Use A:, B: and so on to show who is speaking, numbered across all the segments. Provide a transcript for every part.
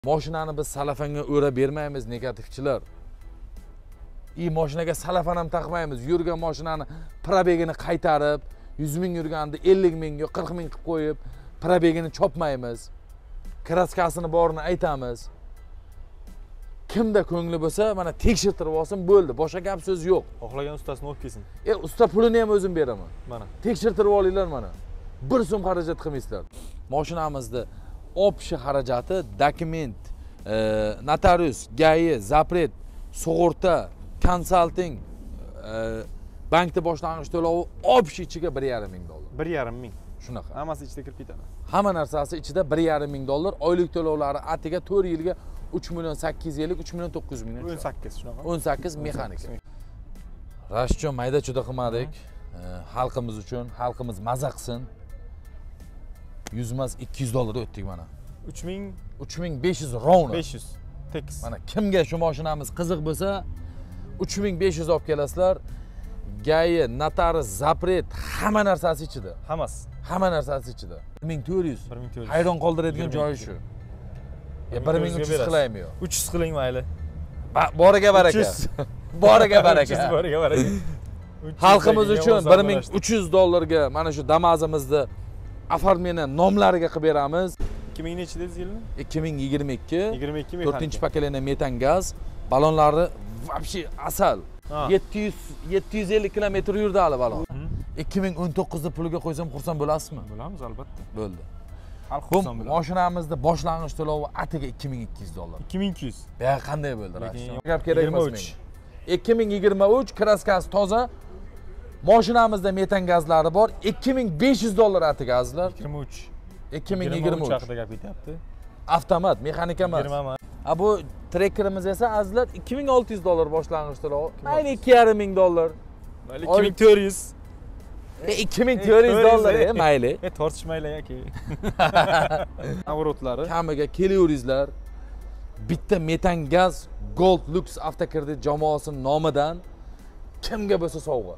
A: Mashinani biz salafanga o'rab bermaymiz negativchilar. Mashinaga salafan ham taqmaymiz. Yurgan mashinani probegini qaytarib, 100 ming yurganda 50 ming yo 40 ming qilib qo'yib, probegini chopmaymiz. Kraskasini borini aytamiz. Kimda ko'ngli bo'lsa, mana tekshirtirib olsin, bo'ldi. Boshqa gap so'z yo'q.
B: Xohlagan ustasini olib kelsin.
A: Usta pulini ham o'zim beraman.
B: Mana.
A: Tekshirtirib olinglar mana. 1 so'm xarajat qilmaysizlar. Mashinamizda общий xarajati, dokument, notarius, GAI, zapret, sug'urta, konsalting, bankda boshlang'ich to'lovi общий ichiga 1,5 ming dollar.
B: 1,5 ming.
A: Shunaqa.
B: Hammasi ichida kirib ketadi.
A: Hamma narsasi ichida 1,5 ming dollar, oylik to'lovlari atiga 4 yilga 3 million 850, 3 million 900 ming.
B: 18 shunaqa.
A: 18 mexanika. Rashjon mayda juda qilmadik. Xalqimiz uchun, xalqimiz maza qilsin. 100 emas 200 dollar o'tdik mana. 3500 rovna.
B: 500 tekis.
A: Mana kimga shu mashinamiz qiziq bo'lsa, 3500 olib kelasizlar. GAI, notarius, zapret, hamma narsasi ichida.
B: Hammasi.
A: Hamma narsasi ichida. 1400.
B: 1400.
A: Hayron qoldiradigan joyi shu. 1300 qilaymi yo?
B: 300 qiling mayli.
A: Boriga baraka. Boriga baraka.
B: Boriga baraka.
A: Xalqimiz uchun 1300 dollarga mana shu Damazimizni оформление nomlariga qilib beramiz.
B: 2000 nechidasiz yilni?
A: 2022.
B: 22 mexanika.
A: 4-pakaleniya metan gaz. Balonlari вообще asal. 750 kilometr yurdi hali balon. 2019 da puliga qo'ysam xursand bo'lasizmi?
B: Bo'lamiz albatta.
A: Bo'ldi.
B: Xalq
A: Bu
B: xursand bo'ladi.
A: mashinamizda boshlang'ich to'lovi atiga 2200 dollar.
B: 2200.
A: Ya qanday bo'ldi Rashid? Gap kerak emas menga. 2023 kraskasi toza. Mashinamizda metan gazlari bor. 2500 dollar atiga azizlar.
B: 23.
A: 2023
B: haqida gap ketyapti.
A: Avtomat, mexanika emas.
B: 20
A: Bu trekkerimiz esa azizlar 2600 dollar boshlang'ich to'lovi. Mayli 2,5 ming dollar.
B: Mayli 2400.
A: 2400 dollar mayli.
B: Tortishmaylar yoki. Avrotlari.
A: Kamiga kelaveringizlar. Bitta metan gaz Gold Lux avtokredit jamoasining nomidan kimga bo'lsa sovg'a.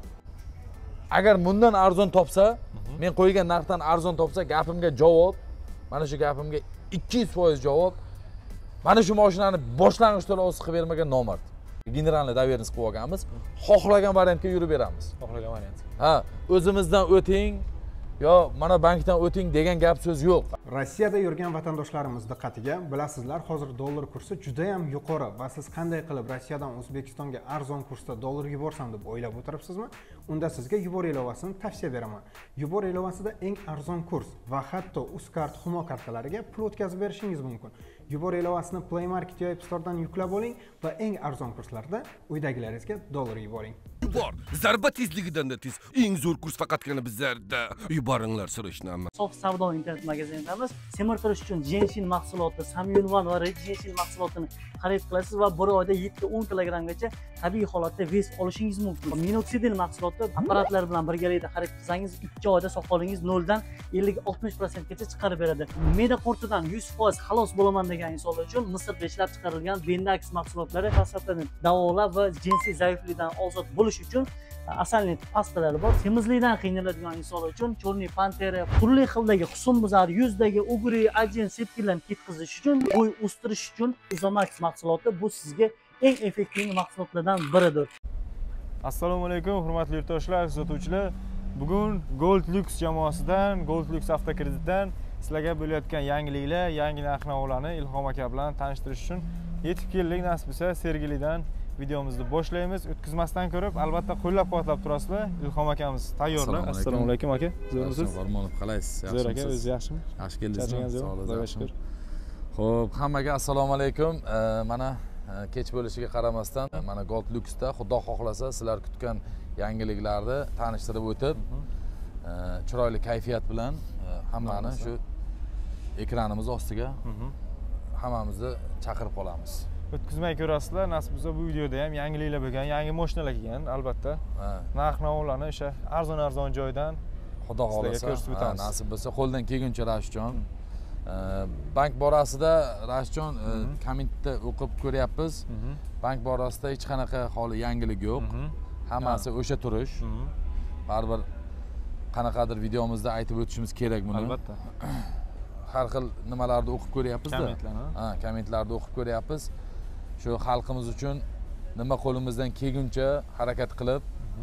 A: Agar bundan arzon topsa, men qo'ygan narxdan arzon topsa, gapimga javob, mana shu gapimga 200% javob. Mana shu mashinani boshlang'ich to'lovisiz qilib bermagan nomard. Generalniy doverniz qilib olganmiz. Xohlagan variantga yurib beramiz.
B: Xohlagan variant.
A: Ha, o'zimizdan o'ting, yo mana bankdan o'ting degan gap so'z yo'q.
C: Rossiyada yurgan vatandoshlarimiz diqqatiga, bilasizlar, hozir dollar kursi juda ham yuqori va siz qanday qilib Rossiyadan O'zbekistonga arzon kursda dollar yuborsam deb o'ylab o'tiribsizmi? Unda sizga Yubor ilovasini tavsiya beraman. Yubor ilovasida eng arzon kurs va hatto Uzkart, Humo kartalariga pul o'tkazib berishingiz mumkin. Yubor ilovasini Play Market yoki App Store'dan yuklab oling va eng arzon kurslarda uydagilaringizga dollar yuboring.
D: Yubor, zarba tezligidan da tez. Eng zo'r kurs faqatgina bizlarda. Yuboringlar so'rashnami.
E: Sof savdo internet magazinidamiz. Semirtirish uchun jenshin mahsuloti, samyunvan va red jenshin mahsulotini xarid qilasiz va bir oyda 7-10 kilogramgacha tabiiy holatda vес olishingiz mumkin. Minoxidil mahsuloti apparatlar bilan birgalikda xarid qilsangiz 2 oyda soqolingiz 0 dan 50-60% gacha chiqarib beradi. Me'da qurtidan 100% xalos bo'laman degan insonlar uchun Misrda ishlab chiqarilgan Bendax mahsulotlari prostatani davolab va jinsiy zaiflikdan ozod bo'lish uchun asalni pastalari bor. Semizlikdan qiynaladigan insonlar uchun Chorniy Pantera, turli xildagi husnbuzar, yuzdagi ugri, ajin, sepkillarni ketkazish uchun, bo'y o'stirish uchun Izomax mahsuloti bu sizga eng effektiv mahsulotlardan biridir.
B: Assalomu alaykum, hurmatli yurtdoshlar, kuzatuvchilar. Bugun Gold Lux jamoasidan, Gold Lux avtokreditdan sizlarga bo'layotgan yangiliklar, yangi narx-navolarni Ilhom aka bilan tanishtirish uchun yetib keldik. Nasib bo'lsa, Sergelidan videomizni boshlaymiz. O'tkazmasdan ko'rib, albatta qo'llab-quvvatlab turasizlar. Ilhom akamiz tayyorlar. Assalomu alaykum aka. Zo'rmisiz?
A: Farmonov, qalaysiz?
B: Zo'r aka, o'zingiz yaxshimi?
A: Yaxshi keldingizmi?
B: Xudoga shukr.
A: Xo'p, hammaga assalomu alaykum. Mana kech bo'lishiga qaramasdan, mana Gold Luxda xudo xohlasa sizlar kutgan yangiliklarni tanishtirib o'tib, chiroyli kayfiyat bilan hammani shu ekranimiz ostiga hammamizni chaqirib qolamiz.
B: O'tkazmay ko'rasizlar. Nasib bo'lsa bu videoda ham yangiliklar bo'lgan, yangi mashinalar kelgan, albatta. Narx-navolarni o'sha arzon joydan
A: xudo xohlasa nasib bo'lsa qo'ldan kelguncha Rashjon. Bank borasida Rashjon kommentda o'qib ko'ryapmiz. Bank borasida hech qanaqa holi yangilik yo'q. Hammasi o'sha turish. Baribir qanaqadir videomizda aytib o'tishimiz kerak buni.
B: Albatta.
A: har xil nimalarni o'qib ko'ryapmiz-da.
B: Kommentlarni.
A: Ha, kommentlarni o'qib ko'ryapmiz. Shu xalqimiz uchun nima qo'limizdan kelguncha harakat qilib,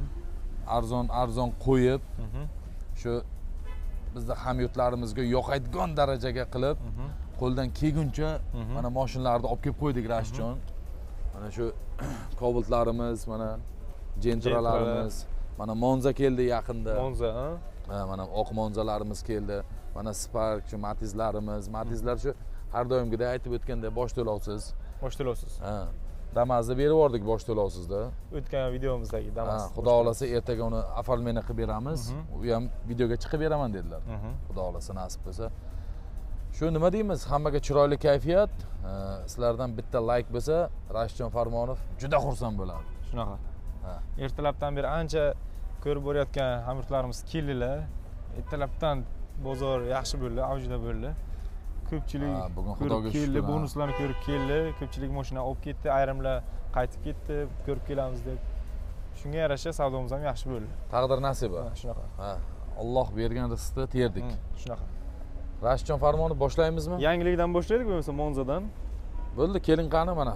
A: arzon qo'yib, shu bizda hamyurtlarimizga yoqadigan darajaga qilib, qo'ldan kelguncha mana mashinalarni olib kelib qo'ydik Rashidjon. Mana shu Cobaltlarimiz, mana Gentralarimiz, mana Monza keldi yaqinda.
B: Monza,
A: ha, mana oq Monzalarimiz keldi. Mana Spark, shu Matizlarimiz, Matizlar shu har doimgidek aytib o'tgandek bosh to'lovsiz.
B: Bosh to'lovsiz.
A: Ha. Damas'ni berib yubordik bosh to'lovsizda.
B: O'tgan videomizdagi Damas.
A: Xudo xolasa ertaga uni оформление qilib beramiz. U ham videoga chiqib beraman dedilar. Xudo xolasa nasib bo'lsa. Shu nima deymiz? Hammaga chiroyli kayfiyat. Sizlardan bitta like bo'lsa, Rashidjon Farmonov juda xursand bo'ladi.
B: Shunaqa. Ertalabdan beri ancha ko'rib borayotgan hamyurtlarimiz keldilar. Ertalabdan bozor yaxshi bo'ldi, avjida bo'ldi. Ko'pchilik
A: bugun Xudoga
B: keldi,
A: shukr.
B: bonuslarni ko'rib keldi. Ko'pchilik mashina olib ketdi, ayrimlar qaytib ketdi, ko'rib kelamiz deb. Shunga yarasha savdomiz ham yaxshi bo'ldi.
A: Taqdir nasiba.
B: Shunaqa.
A: Ha, Alloh bergan rizqni terdik.
B: Shunaqa.
A: Rashidjon Farmonov boshlaymizmi?
B: Yangilikdan boshlaylik bo'lmasa Monzadan.
A: Bo'ldi, keling qani mana.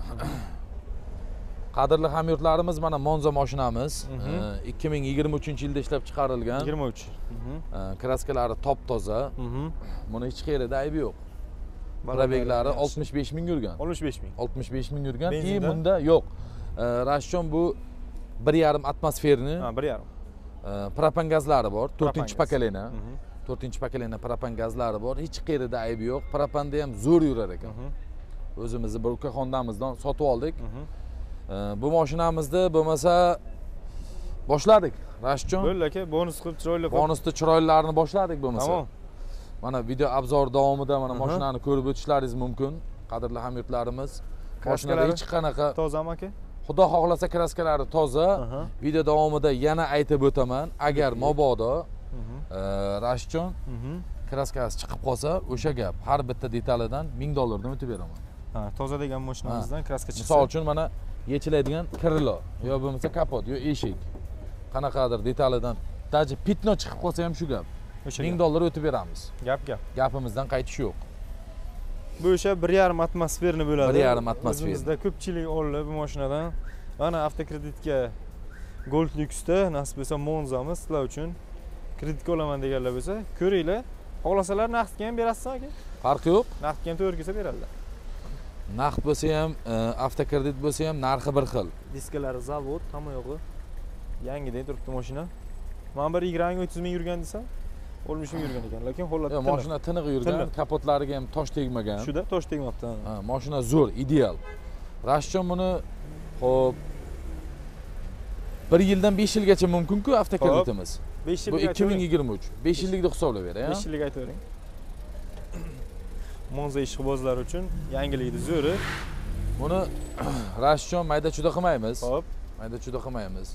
A: Qadrli hamyurtlarimiz, mana Monza mashinamiz 2023-yilda ishlab chiqarilgan.
B: 23.
A: Kraskalari top toza. Buni hech qayerda aybi yo'q. Probeglari 65 ming yurgan.
B: 65 ming.
A: 65 ming yurgan.
B: Benzinda?
A: Bunda yo'q. Rashidjon bu 1,5 atmosferni.
B: Ha, 1,5.
A: Propan gazlari bor, 4-chi
B: gaz.
A: pokoleniya. 4-chi pokoleniya propan gazlari bor. Hech qayerda aybi yo'q. Propanda ham zo'r yurar ekan. O'zimizni bir ukaxondamizdan sotib oldik. Bu mashinamizni bo'lmasa boshladik. Rashidjon.
B: Bo'ldi aka, bonus qilib chiroyli qilib.
A: Bonusni chiroylilarini boshladik bo'lmasa.
B: Tamom.
A: Mana video obzor davomida mana mashinani ko'rib o'tishlaringiz mumkin. Qadrli hamyurtlarimiz. Mashinada hech qanaqa
B: Tozami aka?
A: Xudo xohlasa kraskalari toza. Video davomida yana aytib o'taman, agar mabodo Rashidjon kraskasi chiqib qolsa, o'sha gap har bitta detalidan $1000 o'tib beraman.
B: Ha, toza degan mashinamizdan kraska chiqsa.
A: Misol uchun mana yechiladigan krilo yo bo'lmasa kapot yo eshik. Qanaqadir detalidan daji pitno chiqib qolsa ham shu gap. $1000 o'tib beramiz.
B: Gap.
A: Gapimizdan qaytish yo'q.
B: Bu o'sha 1,5 atmosferni bo'ladi.
A: 1,5 atmosfer.
B: O'zimizda ko'pchilik oldi bu mashinadan. Mana avtokreditga Gold Lux'da nasib bo'lsa Monzamiz sizlar uchun kreditga olaman deganlar bo'lsa, ko'ringlar. Xohlasalar naqdga ham berasiz aka?
A: Farqi yo'q.
B: Naqdga ham to'g'ri kelsa beradilar.
A: Naqd bo'lsa ham, avtokredit bo'lsa ham narxi bir xil.
B: Diskalari zavod, hamma yo'g'i yangidek turibdi mashina. Mana bir 20-30 ming yurgan desam, 60 ming yurgan ekan, lekin holatda
A: mashina tiniq yurgan, kapotlariga ham tosh tegmagan.
B: Shuda tosh tegmabdi.
A: Ha, mashina zo'r, ideal. Rashidjon buni xo'p 1 yildan 5 yilgacha mumkin-ku avtokreditimiz.
B: 5
A: Bu
B: yillik
A: 2023. 5 yillikni hisoblab beray,
B: 5 yillik aytavering. Monza ishqibozlari uchun yangilikni zo'ri.
A: Buni Rashidjon mayda-chuda qilmaymiz.
B: Xo'p,
A: mayda-chuda qilmaymiz.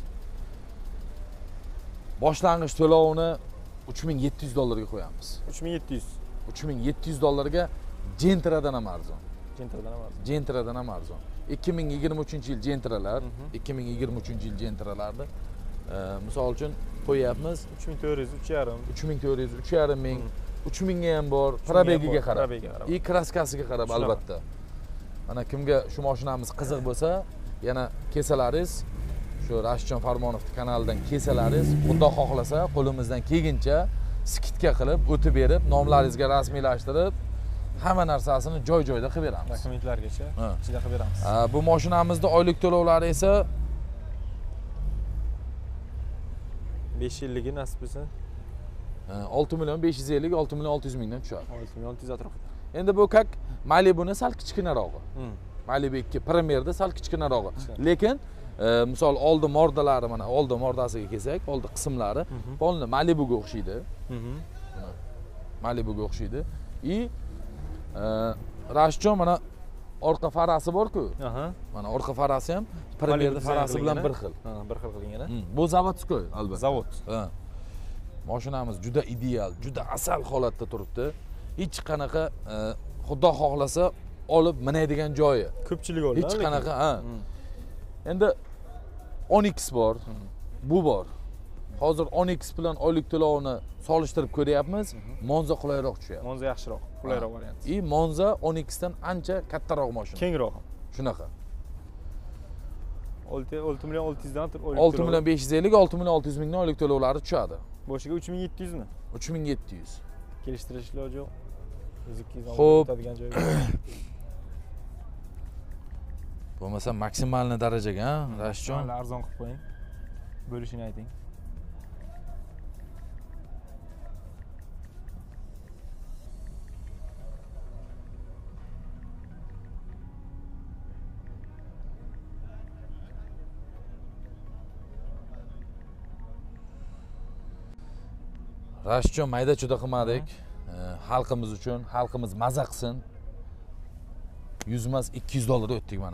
A: Boshlang'ich to'lovini $3700 ga qo'yamiz.
B: 3700.
A: $3700 Gentradan ham arzon.
B: Gentradan ham arzon.
A: Gentradan ham arzon. 2023-yil Gentralar, 2023-yil Gentralarni misol uchun qo'yapmiz
B: 3400, 3,5.
A: 3400, 3,5 3000 ga ham bor, probegiga qarab. I kraskasiga qarab albatta. Mana kimga shu mashinamiz qiziq bo'lsa, yana kesalaringiz shu Rashidjon Farmonovning kanalidan kesalaringiz, Xudo xohlasa qo'limizdan kelguncha skitka qilib, o'tib berib, nomlaringizga rasmiylashtirib, hamma narsasini joy-joyida qilib beramiz.
B: Dokumentlargacha ichida qilib beramiz.
A: Bu mashinamizning oylik to'lovlari esa
B: 5 yilligi nasib bo'lsa
A: 6,550 6,600 mingdan tushadi.
B: 6,600 atrofida.
A: Endi bu kak Malibu'ni sal kichkinarog'i. Malibu 2 Premier'da sal kichkinarog'i. Lekin misol oldi mordalari mana oldi mordasiga kelsak, oldi qismlari polni Malibu'ga o'xshaydi. Malibu'ga o'xshaydi. Rashidjon mana orqa farasi bor-ku. Mana orqa farasi ham Premier'da farasi bilan bir xil.
B: Bir xil qilingan.
A: Bu zavodskoy albatta.
B: Zavod.
A: Ha. Mashinamiz juda ideal, juda asal holatda turibdi. Hech qanaqa Xudo xohlasa olib minadigan joyi.
B: Ko'pchilik oldi.
A: Hech qanaqa, ha. Endi 10X bor, bu bor. Hozir 10x bilan oylik to'lovini solishtirib ko'ryapmiz. Monza qulayroq tushyapti.
B: Monza yaxshiroq, qulayroq variant.
A: Monza 10x dan ancha kattaroq mashina.
B: Kengroq.
A: Shunaqa.
B: 6 million 600 dan
A: 6 million 550, 6 million 600 mingdan oylik to'lovlari tushadi.
B: Boshiga 3700 mi?
A: 3700.
B: Kelishtirish iloji yo'q. 100-200
A: Xo'p.
B: o'tadigan joyi.
A: Bo'lmasa maksimalni darajaga, ha, Rashidjon.
B: Mana arzon qilib qo'ying. Bo'lishini ayting.
A: Rashidjon mayda chuda qilmadik. Xalqimiz uchun, xalqimiz maza qilsin. 100 emas 200 dollar o'tdik mana.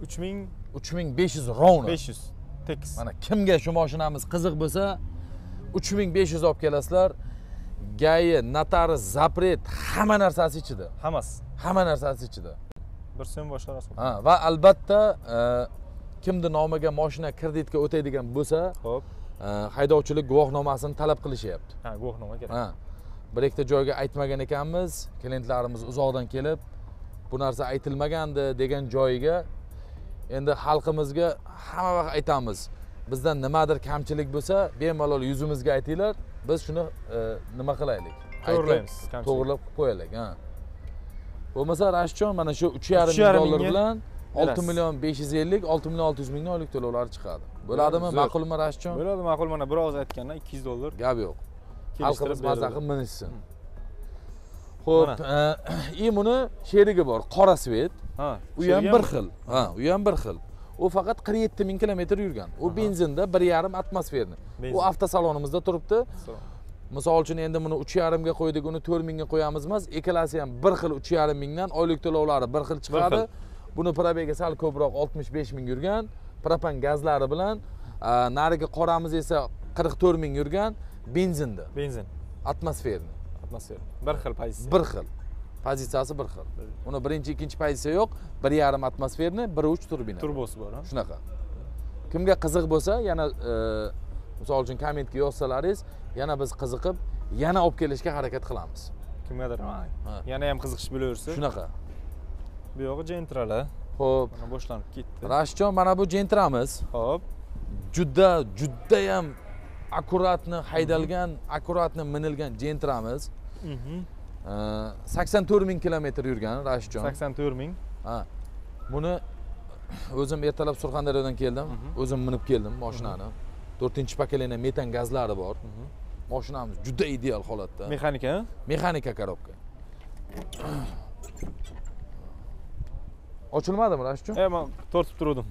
A: 3500 rovna.
B: 500 tekis.
A: Mana kimga shu mashinamiz qiziq bo'lsa, 3500 olib kelasizlar. Gayi, notari, zapret, hamma narsasi ichida.
B: Hammasi.
A: Hamma narsasi ichida.
B: Bir so'm boshqa rasm.
A: Ha, va albatta kimni nomiga mashina kreditga o'taydigan bo'lsa,
B: Xo'p.
A: haydovchilik guvohnomasini talab qilishyapti.
B: Ha, guvohnoma kerak.
A: Ha. Bir ikkita joyga aytmagan ekanmiz, klientlarimiz uzoqdan kelib, bu narsa aytilmagandi degan joyiga endi xalqimizga hamma vaqt aytamiz. Bizdan nimadir kamchilik bo'lsa, bemalol yuzimizga aytinglar, biz shuni nima qilaylik?
B: To'g'rilaymiz,
A: Aytib,
B: kamchilik.
A: to'g'rilab qo'yaylik, ha. Bo'lmasa Rashidjon mana shu 3,5 dollar bilan 6 million 550, 6 million 600 mingdan oylik to'lovlar chiqadi. Bo'ladimi?
B: Zo'r.
A: Ma'qulmi Rashidjon?
B: Bo'ladi, ma'qul. Mana bir og'iz aytgandan 200 dollar.
A: Gap yo'q.
B: Kelishtirib
A: Xalqimiz maza
B: beradi.
A: qilib minishsin. Xo'p, buni sherigi bor, qora svet.
B: Ha.
A: U ham bir xil. Ha, u ham bir xil. U faqat 47 ming kilometr yurgan. U benzinda 1,5 atmosferni. U avtosalonimizda turibdi. Misol uchun endi buni 3,5 ga qo'ydik, uni 4 mingga qo'yamiz emas. Ikkalasi ham bir xil 3,5 mingdan oylik to'lovlari bir xil chiqadi. Buni probega sal ko'proq 65 ming yurgan. Propan gazlari bilan narigi qoramiz esa 44 ming yurgan benzinda.
B: Benzin.
A: Atmosferni.
B: Atmosfer. Bir xil pozitsiya.
A: Bir xil. Pozitsiyasi bir xil. Uni birinchi, ikkinchi pozitsiya yo'q. 1,5 atmosferni, 1.3 turbina.
B: Turbosi bor, ha?
A: Shunaqa. Kimga qiziq bo'lsa, yana misol uchun kommentga yozsalaringiz, yana biz qiziqib, yana olib kelishga harakat qilamiz.
B: Kimgadir yana ham qiziqish bo'laversa.
A: Shunaqa.
B: Bu yog'i Gentralar.
A: Xo'p,
B: Mana boshlanib ketdi.
A: Rashidjon, mana bu Gentramiz.
B: Xo'p.
A: Juda ham akkuratni haydalgan, akkuratni minilgan Gentramiz. 84 ming kilometr yurgan Rashidjon.
B: 84 ming.
A: Ha. Buni o'zim ertalab Surxondaryodan keldim. O'zim minib keldim mashinani. 4-pokoleniya metan gazlari bor. Mashinamiz juda ideal holatda.
B: Mexanika?
A: Mexanika korobka. Ochilmadimi Rashidjon?
B: Men tortib turdim.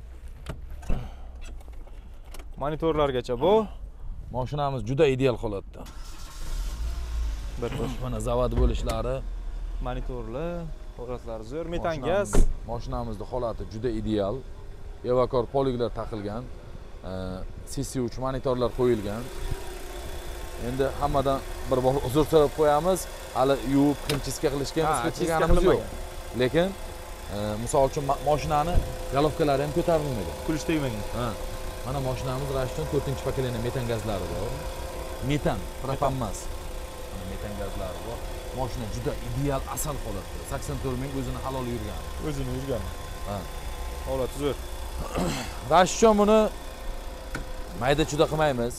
B: Monitorlargacha bu.
A: Mashinamiz juda ideal holatda.
B: Bir
A: Mana zavod bo'lishlari,
B: monitorlar, holatlari zo'r, metan gaz.
A: Mashinamizning holati juda ideal. Evakor poliglar taqilgan. CC3 monitorlar qo'yilgan. Endi hammadan bir bor uzr so'rab qo'yamiz. Hali yuvib, himchiska qilishga qilganimiz yo'q. Lekin misol uchun mashinani galovkalari ham ko'tarilmagan.
B: Kulish tegmagan.
A: Ha. Mana mashinamiz Rashidjon 4-pokoleniya metan gazlari bor. Metan, propan emas. Mana metan gazlari bor. Mashina juda ideal asal holatda. 84 ming o'zini halol yurgan.
B: O'zini yurgan.
A: Ha.
B: Holati zo'r.
A: Rashidjon buni mayda chuda qilmaymiz.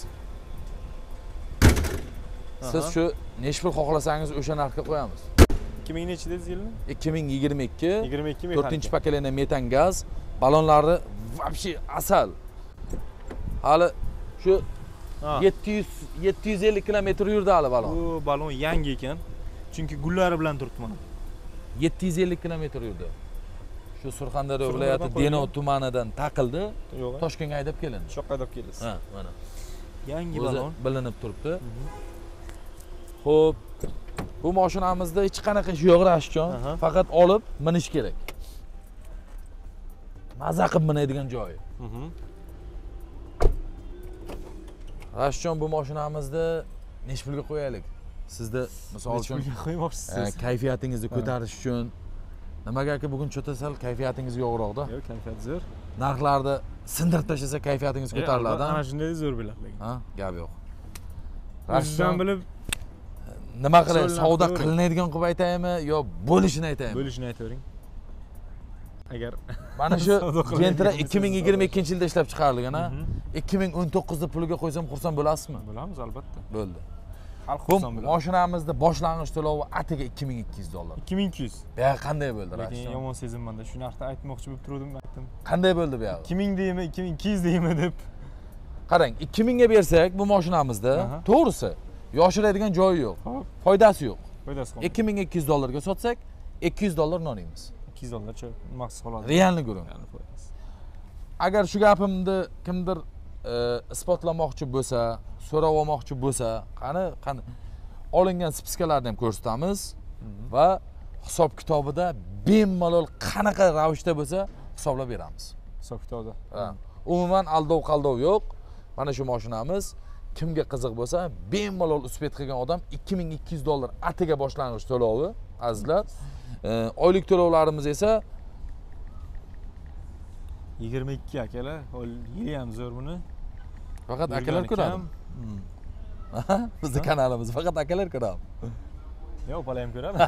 A: Siz shu necha pul xohlasangiz o'sha narxga qo'yamiz.
B: 2000 nechi dedingiz yilni?
A: 2022.
B: 22 ming.
A: 4-pokoleniya metan gaz, balonlari вообще asal. Hali shu 750 kilometr yurdi hali balon.
B: Bu balon yangi ekan. Chunki gullari bilan turibdi mana.
A: 750 kilometr yurdi. Shu Surxondaryo viloyati Denov tumanidan taqildi. Toshkentga haydab kelindi.
B: Shu yoqqa haydab kelasiz.
A: Ha, mana.
B: Yangi
A: O'zi
B: balon
A: bilinib turibdi. Xo'p, bu mashinamizda hech qanaqa ish yo'q Rashidjon, faqat olib minish kerak. Maza qilib minadigan joyi. Rashidjon, bu mashinamizni necha pulga qo'yaylik? Sizda misol uchun
B: qo'ymoqchisiz.
A: Kayfiyatingizni ko'tarish uchun nimagaki bugun cho'ta sal kayfiyatingiz yo'qroqda.
B: Yo'q, kayfiyat zo'r.
A: Narxlarni sindirib tashlasa kayfiyatingiz ko'tariladi.
B: Ana shunday zo'r bo'ladi.
A: Ha, gap yo'q.
B: O'zingizdan bilib
A: nima qilay,
B: So'lab
A: savdo
B: ko'ring.
A: qilinadigan qilib aytaymi yo bo'lishini aytaymi?
B: bo'lishini aytavering. Agar
A: Mana shu
B: savdo qilinadigan
A: Gentra
B: bo'lsa,
A: 2022-yilda ishlab chiqarilgan, ha. 2019da puliga qo'ysam xursand bo'lasizmi?
B: Bilamiz albatta.
A: Bo'ldi.
B: Xalq
A: Bu
B: xursand bo'ladi.
A: mashinamizda boshlang'ich to'lovi atiga $2200.
B: 2200.
A: Bu yoq qanday bo'ldi,
B: Lekin
A: Rashid?
B: yomon sezimman-da. Shu narxda aytmoqchi bo'lib turdim, aytdim.
A: Qanday bo'ldi bu yoq?
B: 2000 deymi, 2200 deymi deb.
A: Qarang, 2000 ga bersak bu mashinamizda,
B: Aha.
A: to'g'risi, yoshiradigan joyi yo'q.
B: Hop,
A: Foydasi yo'q.
B: foydasi qolmadi.
A: $2200 ga sotsak, $200 non yeymiz.
B: $200 maqsad qoladi.
A: Realni ko'ring.
B: Yani foydasi.
A: Agar shu gapimni kimdir isbotlamoqchi bo'lsa, so'rab olmoqchi bo'lsa, qani olingan spiskalarni ham ko'rsatamiz va hisob kitobida bemalol qanaqa ravishda bo'lsa hisoblab beramiz.
B: Hisob kitobda.
A: Ha. Umuman aldov qaldov yo'q. Mana shu mashinamiz kimga qiziq bo'lsa, bemalol uspet qilgan odam $2200 atiga boshlang'ich to'lovi, azizlar. Oylik to'lovlarimiz esa
B: 22 akalar. Yili ham zo'r buni.
A: faqat
B: Yurgan
A: akalar ko'radi.
B: ekan.
A: Bizning kanalimiz faqat akalar ko'radi.
B: Yo, opalar ham ko'radi.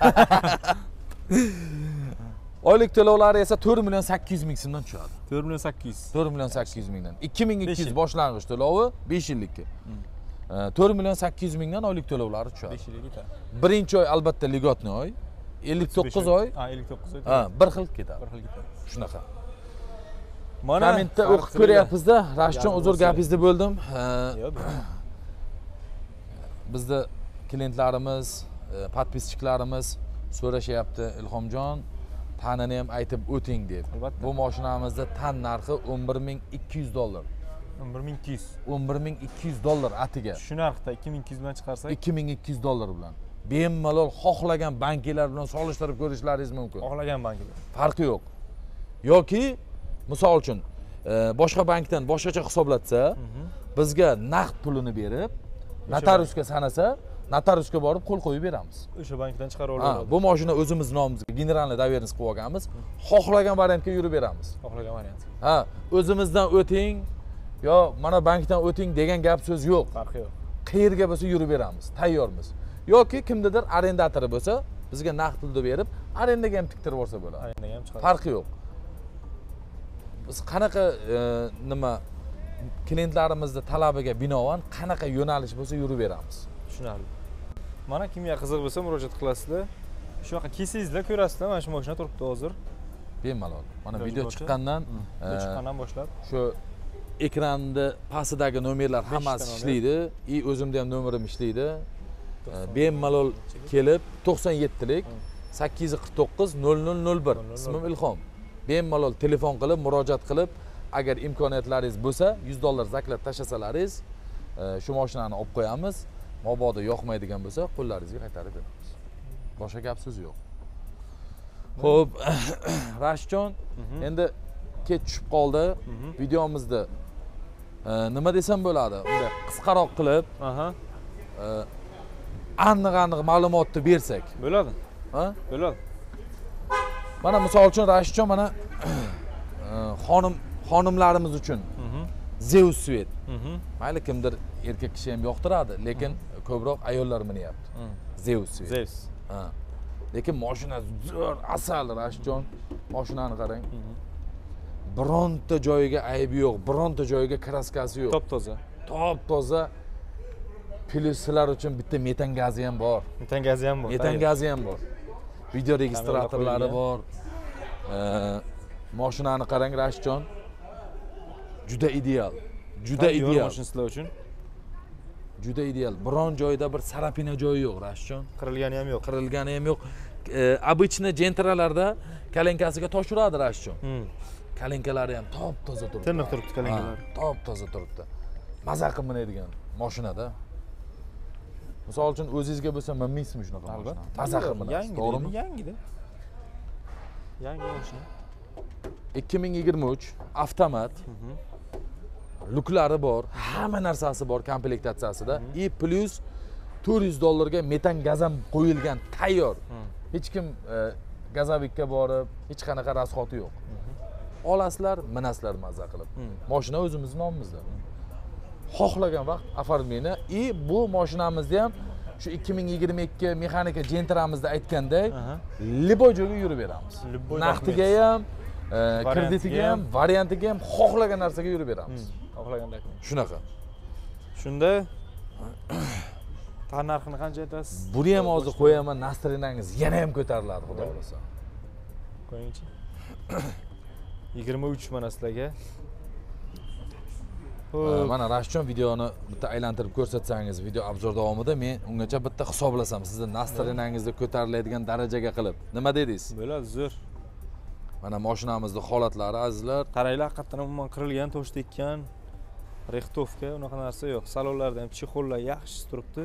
A: Oylik to'lovlari esa 4.800.000 so'mdan tushadi.
B: 4800.
A: 4.800.000dan. 2200
B: yil.
A: boshlang'ich to'lovi 5 yillikka. 4.800.000 dan oylik to'lovlari tushadi.
B: 5 yilga ketadi.
A: Birinchi oy albatta ligatni oy, 59 oy,
B: Ha, 59 oy.
A: ha, bir xil ketadi.
B: Bir xil ketadi.
A: Shunaqa.
B: Mana
A: Kommentda o'qib ko'ryapmiz-da. Rashidjon, uzr gapingizni bo'ldim.
B: Yo'q.
A: Bizda klientlarimiz, podpischilarimiz so'rashyapti, Ilhomjon, tanini ham aytib o'ting deb.
B: Albatta.
A: Bu mashinamizda tan narxi $11.200.
B: 1200.
A: $11.200 atiga.
B: Shu narxda 2200 bilan chiqarsak,
A: $2.200 bilan. Bemalol xohlagan banklar bilan solishtirib ko'rishlaringiz mumkin.
B: xohlagan banklar.
A: Farqi yo'q. Yoki misol uchun boshqa bankdan boshqacha hisoblatsa, bizga naqd pulini berib, notariusga sanasa, notariusga borib qo'l qo'yib beramiz.
B: O'sha bankdan chiqarib
A: Ha,
B: oladi.
A: bu mashina o'zimiz nomimizga generalniy doverniz qilib olganmiz. Xohlagan variantga yurib beramiz.
B: Xohlagan variant.
A: Ha, o'zimizdan o'ting, yo mana bankdan o'ting degan gap so'z yo'q.
B: Farqi yo'q.
A: Qayerga bo'lsa yurib beramiz, tayyormiz. Yoki kimnidir arendatori bo'lsa, bizga naqd pulni berib, arendaga ham tiktirib olsa bo'ladi.
B: Arendaga ham chiqaradi.
A: Farqi yo'q. Biz qanaqa nima klientlarimizning talabiga binoan qanaqa yo'nalish bo'lsa yurib beramiz.
B: Tushunarli. Mana kimga qiziq bo'lsa murojaat qilasizlar. Shunaqa kelsangizlar ko'rasizlar, mana shu mashina turibdi hozir.
A: Bemalol. Mana
B: Iloji
A: video
B: boricha.
A: chiqqandan
B: Video chiqqandan boshlab
A: shu ekranni pastidagi nomerlar hammasi
B: nomer.
A: ishlaydi. O'zimda ham nomerim ishlaydi. Bemalol kelib 97lik 849 0001 ismim Ilhom. Bemalol telefon qilib, murojaat qilib, agar imkoniyatlaringiz bo'lsa, $100 zaklab tashlasalaringiz, shu mashinani olib qo'yamiz. Mabodo yoqmaydigan bo'lsa, qo'llaringizga qaytarib beramiz. Boshqa gap so'z yo'q. Xo'p, Rashidjon, endi kech tushib qoldi. Videomizda nima desam bo'ladi? Unda qisqaroq qilib,
B: aha,
A: aniq ma'lumotni bersak,
B: bo'ladi.
A: ha?
B: Bo'ladi.
A: Mana misol uchun Rashidjon, mana xonimlarimiz uchun Zeus Svet. Mayli kimdir erkak kishi ham yoqtiradi, lekin ko'proq ayollar minyapti. Zeus Svet.
B: Zeus.
A: Ha. Lekin mashina zo'r asal, Rashidjon. Mashinani qarang. Bironta joyiga aybi yo'q, bironta joyiga kraskasi yo'q.
B: Top toza.
A: Top toza. Plyuslar uchun bitta metan gazi ham bor.
B: Metan gazi ham bor.
A: Metan gazi ham bor. Video registratorlari bor. Mashinani qarang, Rashidjon. Juda ideal. Juda ideal.
B: Mashina sizlar uchun
A: Juda ideal. Biron joyda bir sarapina joyi yo'q, Rashidjon.
B: qirilgani ham yo'q.
A: Qirilgani ham yo'q. Обычно Gentralarda kalenkasiga tosh uradi, Rashidjon. Kalenkalari ham top toza turibdi.
B: Tiniq turibdi kalenkalar.
A: Top toza turibdi. Maza qilib minadigan mashinada. Misol uchun o'zingizga bo'lsa minmaysizmi shunaqa mashina? Maza qilib minasiz, to'g'rimi?
B: Yangida. Yangi mashina.
A: 2023 avtomat. Luklari bor, hamma narsasi bor komplektatsiyasida. И plus $400 ga metan gazam qo'yilgan, tayyor. Hech kim gazovikka borib, hech qanaqa rasxoti yo'q. Olasizlar, minasizlar maza qilib. Mashina o'zimizning nomimizda. xohlagan vaqt оформление и bu mashinamizni ham shu 2022 mexanika Gentra'mizda aytganday liboy joyga yurib beramiz. Naqdiga ham, kreditiga ham, variantiga ham xohlagan narsaga yurib beramiz.
B: Xohlagan dokument.
A: Shunaqa.
B: Shunda narxini qancha aytasiz?
A: Buni ham hozir qo'yaman, nastrenangiz yana ham ko'tariladi, xudo xolasa.
B: Qo'yingchi. 23 mana sizlarga.
A: Mana Rashjon videoni bitta aylantirib ko'rsatsangiz, video obzor davomida men ungacha bitta hisoblasam, sizni nastrenangizni ko'tariladigan darajaga qilib. Nima dedingiz?
B: Bo'ladi, zo'r.
A: Mana mashinamizning holatlari azizlar.
B: Qaranglar, haqiqatan umuman qirilgan, tosh tekkan. Rextovka, unaqa narsa yo'q. Salonlarda ham chexollar yaxshi turibdi.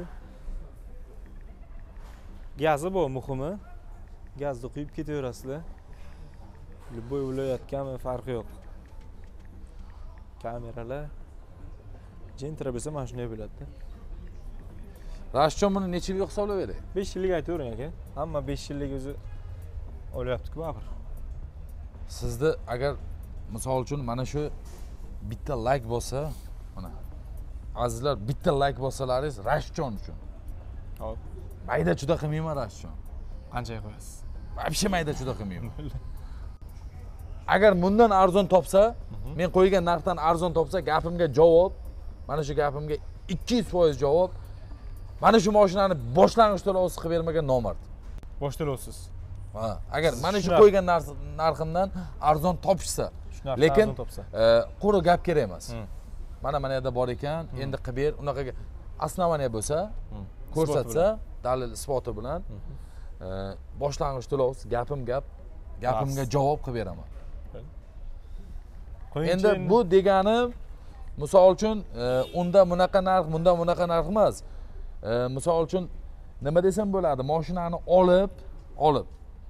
B: Gazi bor, muhimi. Gazni quyib ketaverasizlar. Liboy ulayotganmi, farqi yo'q. Kameralar Gentra bo'lsa mana shunday bo'ladi-da.
A: Rashjon buni necha yilga hisoblab bering?
B: 5 yillik aytavering aka. Hamma 5 yillik o'zi olyapti-ku baribir.
A: Sizni agar misol uchun mana shu bitta like bo'lsa, mana azizlar bitta like bo'lsalaringiz Rashjon uchun.
B: Hop.
A: Mayda juda qilmayman Rashjon.
B: Qanchaga qo'yasiz?
A: Вообще mayda juda qilmayman. Agar bundan arzon topsa, men qo'ygan narxdan arzon topsa, gapimga javob, mana shu gapimga 200% javob. Mana shu mashinani boshlang'ich to'lovsiz qilib bermagan nomard.
B: Bosh to'lovsiz.
A: Ha, agar mana shu qo'ygan narximdan arzon topishsa, lekin quri gap kerak emas. Mana yerda bor ekan, endi qilib ber, unaqaga основание bo'lsa, ko'rsatsa, dalil isboti bilan boshlang'ich to'lovsiz gapimga javob qilib beraman. Endi bu degani misol uchun unda bunaqa narx, bunda bunaqa narx emas. Misol uchun nima desam bo'ladi? Mashinani olib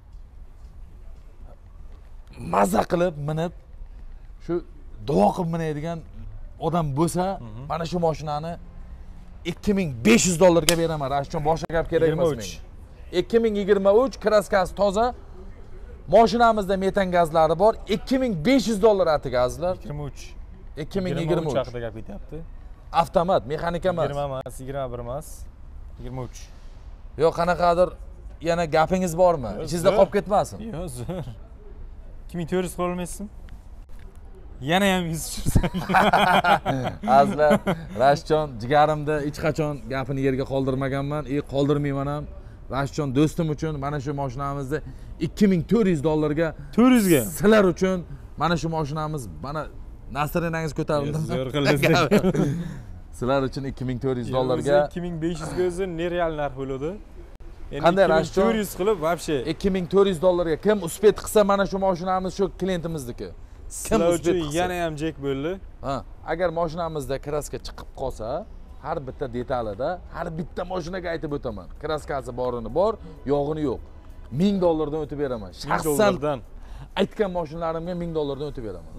A: maza qilib minib shu duo qilib minadigan odam bo'lsa, mana shu mashinani $2500 ga beraman. Rashjon boshqa gap kerak emas menga. 2023 kraskasi toza. Mashinamizda metan gazlari bor. $2500 atiga azizlar. 2023
B: haqida gap ketyapti.
A: Avtomat, mexanika emas.
B: 20 emas, 21 emas, 23.
A: Yo'q, qanaqadir yana gapingiz bormi? Ichingizda qolib ketmasin.
B: Yo'q, zo'r. 2400 qila olmaysizmi? Yana ham 100 tushirsan.
A: Azizlar, Rashjon jigarimda hech qachon gapini yerga qoldirmaganman, qoldirmayman ham. Rashjon do'stim uchun mana shu mashinamizni $2400 ga
B: 400 ga
A: sizlar uchun mana shu mashinamiz, mana nastrenangiz ko'tarildi.
B: Zo'r qildingiz.
A: Sizlar uchun $2400 ga
B: 2500 ga o'zi nereal narx bo'ladi.
A: Qanday Rashjon?
B: 400 qilib вообще
A: $2400 ga kim uspet qilsa mana shu mashinamiz shu klientimizniki. Kim uspet qilsa
B: yana ham jek bo'ldi.
A: Ha, agar mashinamizda kraska chiqib qolsa, har bitta detalida, har bitta mashinaga aytib o'taman. Kraskasi borini bor, yo'g'ini yo'q. $1000 dan o'tib beraman. Shaxsan aytgan mashinalarimga $1000 dan o'tib beraman.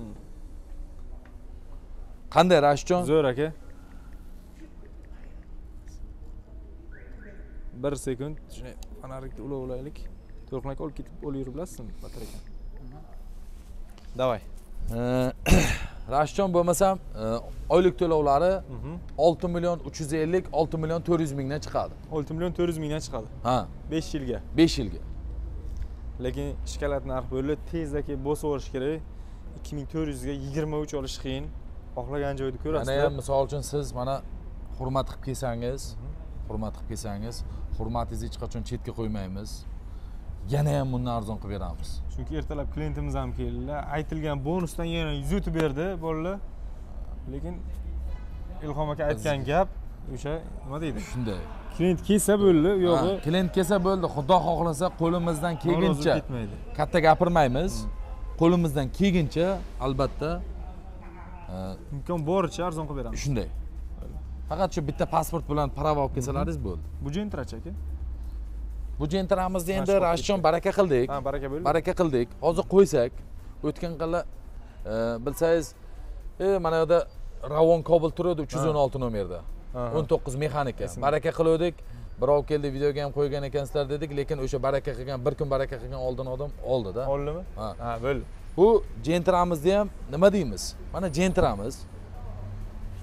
A: Qanday Rashjon?
B: Zo'r aka. 1 sekund, shuni fonarikni ulaylik. To'rqnak olib ketib o'layur bilasizmi, batareyka. Davay.
A: Rashjon bo'lmasam, oylik to'lovlari 6.350, 6.400 mingdan chiqadi.
B: 6.400 mingdan chiqadi.
A: Ha,
B: 5 yilga.
A: 5 yilga.
B: Lekin shikolat narx bo'ldi, tezda kelib bosib olish kerak. 2400 ga 23 olish qiyin. Xohlagan joyda ko'rasiz.
A: Mana ham misol uchun siz mana hurmat qilib kelsangiz, hurmatingizni hech qachon chetga qo'ymaymiz. Yana ham bundan arzon qilib beramiz.
B: Chunki ertalab klientimiz ham keldilar. Aytilgan bonusdan yana 100 o'tib berdi bolalar. Lekin Ilhom aka aytgan gap o'sha nima deydi?
A: Shunday.
B: Klient kelsa bo'ldi, yo'g'i.
A: Klient kelsa bo'ldi, Xudo xohlasa qo'limizdan kelguncha katta gapirmaymiz. Qo'limizdan kelguncha albatta
B: imkon boricha arzon qilib beramiz.
A: Shunday. Faqat shu bitta pasport bilan prava olib kelsalaringiz bo'ldi.
B: Bu Gentra-chi aka?
A: Bu Gentra'mizni endi Rashjon baraka qildik.
B: Ha, baraka bo'ldi.
A: Baraka qildik. Hozir qo'ysak, o'tgan qala bilsangiz, mana yerda Ravon Cobalt turadi 316 nomerda. 19 mexanika. Baraka qildik. Birov keldi, videoga ham qo'ygan ekansizlar dedik, lekin o'sha baraka qilgan, bir kun baraka qilgan oldin odam oldida.
B: Oldimi? Ha, bo'ldi.
A: Bu Gentra'mizni ham nima deymiz? Mana Gentra'miz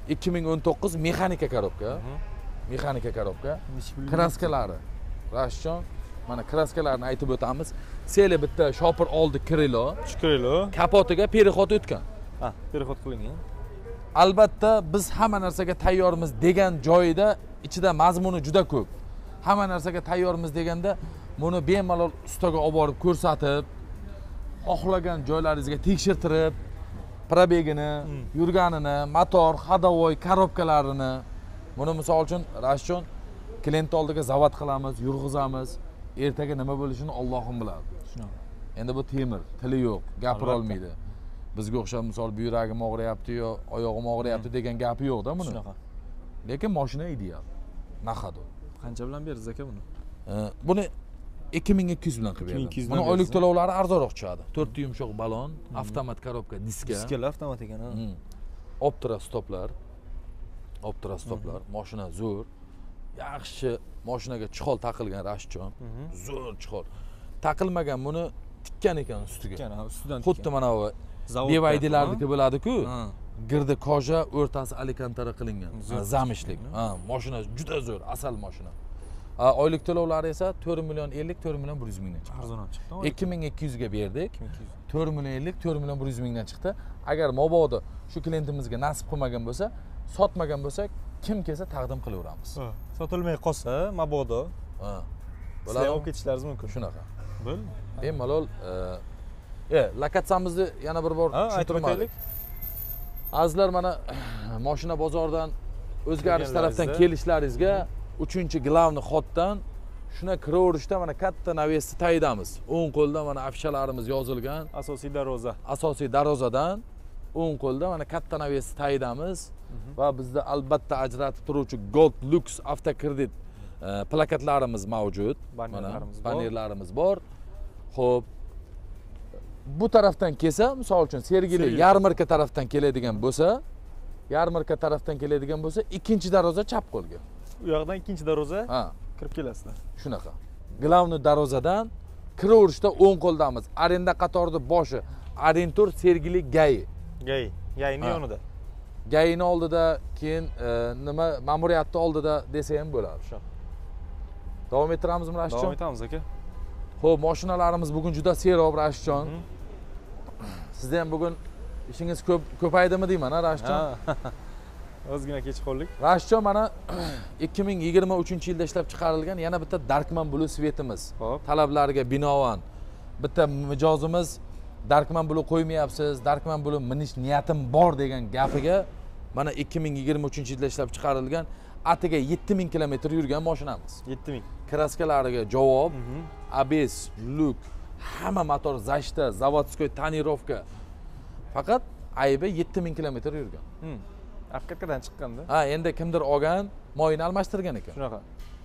A: 2019 mexanika korobka. Mexanika korobka. Kraskalari. Rashjon. Mana kraskalarni aytib o'tamiz. Seli bitta shopir oldi Krilo.
B: Krilo.
A: Kapotiga perexod o'tgan.
B: Ha, perexod qilingan.
A: Albatta biz hamma narsaga tayyormiz degan joyida ichida mazmuni juda ko'p. Hamma narsaga tayyormiz deganda buni bemalol ustaga olib borib ko'rsatib, xohlagan joylaringizga tekshirtirib, probegini, yurganini, motor, ходовой, korobkalarini. Buni misol uchun Rashjon klient oldiga zavod qilamiz, yurg'izamiz. Ertaga nima bo'lishini Allohim biladi.
B: Shunaqa.
A: Endi bu temir, tili yo'q, gapira olmaydi. Bizga o'xshab misol buyragim og'riyapti yo oyog'im og'riyapti degan gapi yo'q-da buni.
B: Shunaqa.
A: Lekin mashina ideal. Nahado.
B: Qancha bilan berasiz aka buni?
A: Buni 2200 bilan qilib berdim.
B: 2200
A: Buni
B: bilan
A: oylik
B: berasiz.
A: to'lovlari arzonroq chiqadi. 4 yumshoq balon, avtomat korobka, diska.
B: Diskalar avtomat ekan, ha.
A: Optra stoplar. Optra stoplar. Mashina zo'r. Yaxshi mashinaga chihol taqilgan Rashjon. Zo'r chihol. Taqilmagan buni tikkan ekan ustiga.
B: Tikkan, ha, ustidan tikkan.
A: Xuddi mana bu
B: Zavodda.
A: BYD'larniki bo'ladi-ku.
B: Ha.
A: Girdi koja, o'rtasi alikantara qilingan. Zamishlik. Ha, mashina juda zo'r, asal mashina. Oylik to'lovlari esa 4 million 50, 4 million 100 mingdan chiqdi.
B: Arzon ham chiqdi.
A: 2200 ga berdik.
B: 2200.
A: 4 million 50, 4 million 100 mingdan chiqdi. Agar mabodo shu klientimizga nasib qilmagan bo'lsa, sotmagan bo'lsak, kim kelsa taqdim qilaveramiz.
B: Sotilmay qolsa, mabodo.
A: Ha.
B: Sizlar olib ketishlaringiz mumkin.
A: Shunaqa.
B: Bo'ldi.
A: Bemalol lokatsiyamizni yana bir bor tushuntirmaylik. Azizlar, mana mashina bozoridan o'zgarish tarafdan kelishlaringizga 3-glavni xotdan shuna kiraverishda mana katta navesni tayidamiz. O'ng qo'lda mana afishalarimiz yozilgan.
B: Asosiy darvoza.
A: Asosiy darvozadan o'ng qo'lda mana katta navesni tayidamiz va bizda albatta ajratib turuvchi Gold Lux avtokredit plakatlarimiz mavjud. Banerlarimiz bor. Xo'p. Bu tarafdan kelsa, misol uchun Sergeli yarmarka tarafdan keladigan bo'lsa, ikkinchi darvoza chap qo'lga.
B: U yoqdan ikkinchi darvoza
A: Ha,
B: kirib kelasizlar.
A: shunaqa. Glavni darvozadan kiraverishda o'ng qo'ldamiz. Arenda qatorida boshi Arentur Sergeli Gai.
B: Gayni yonida.
A: Gayni oldida, keyin nima ma'muriyatni oldida desa ham bo'ladi.
B: Shu.
A: Davom ettiramizmi Rashjon?
B: Davom etamiz aka.
A: Xo'p, mashinalarimiz bugun juda serob Rashjon. Sizda ham bugun ishingiz ko'paydimi deyman, ha Rashjon?
B: Ozgina kech qoldik.
A: Rashjon mana 2023-yilda ishlab chiqarilgan yana bitta Darkman Blue svetimiz.
B: Xo'p.
A: Talablariga binoan bitta mijozimiz Darkman Blue qo'ymayapsiz, Darkman Blue minish niyatim bor degan gapiga mana 2023-yilda ishlab chiqarilgan atiga 7000 kilometr yurgan mashinamiz.
B: 7000.
A: Kraskalariga javob, ABS, luk, hamma motor zashta, zavodskoy tonirovka. Faqat aybi 7000 kilometr yurgan.
B: Haqiqatan chiqqanda.
A: Ha, endi kimdir olgan, moyini almashtirgan ekan.
B: Shunaqa.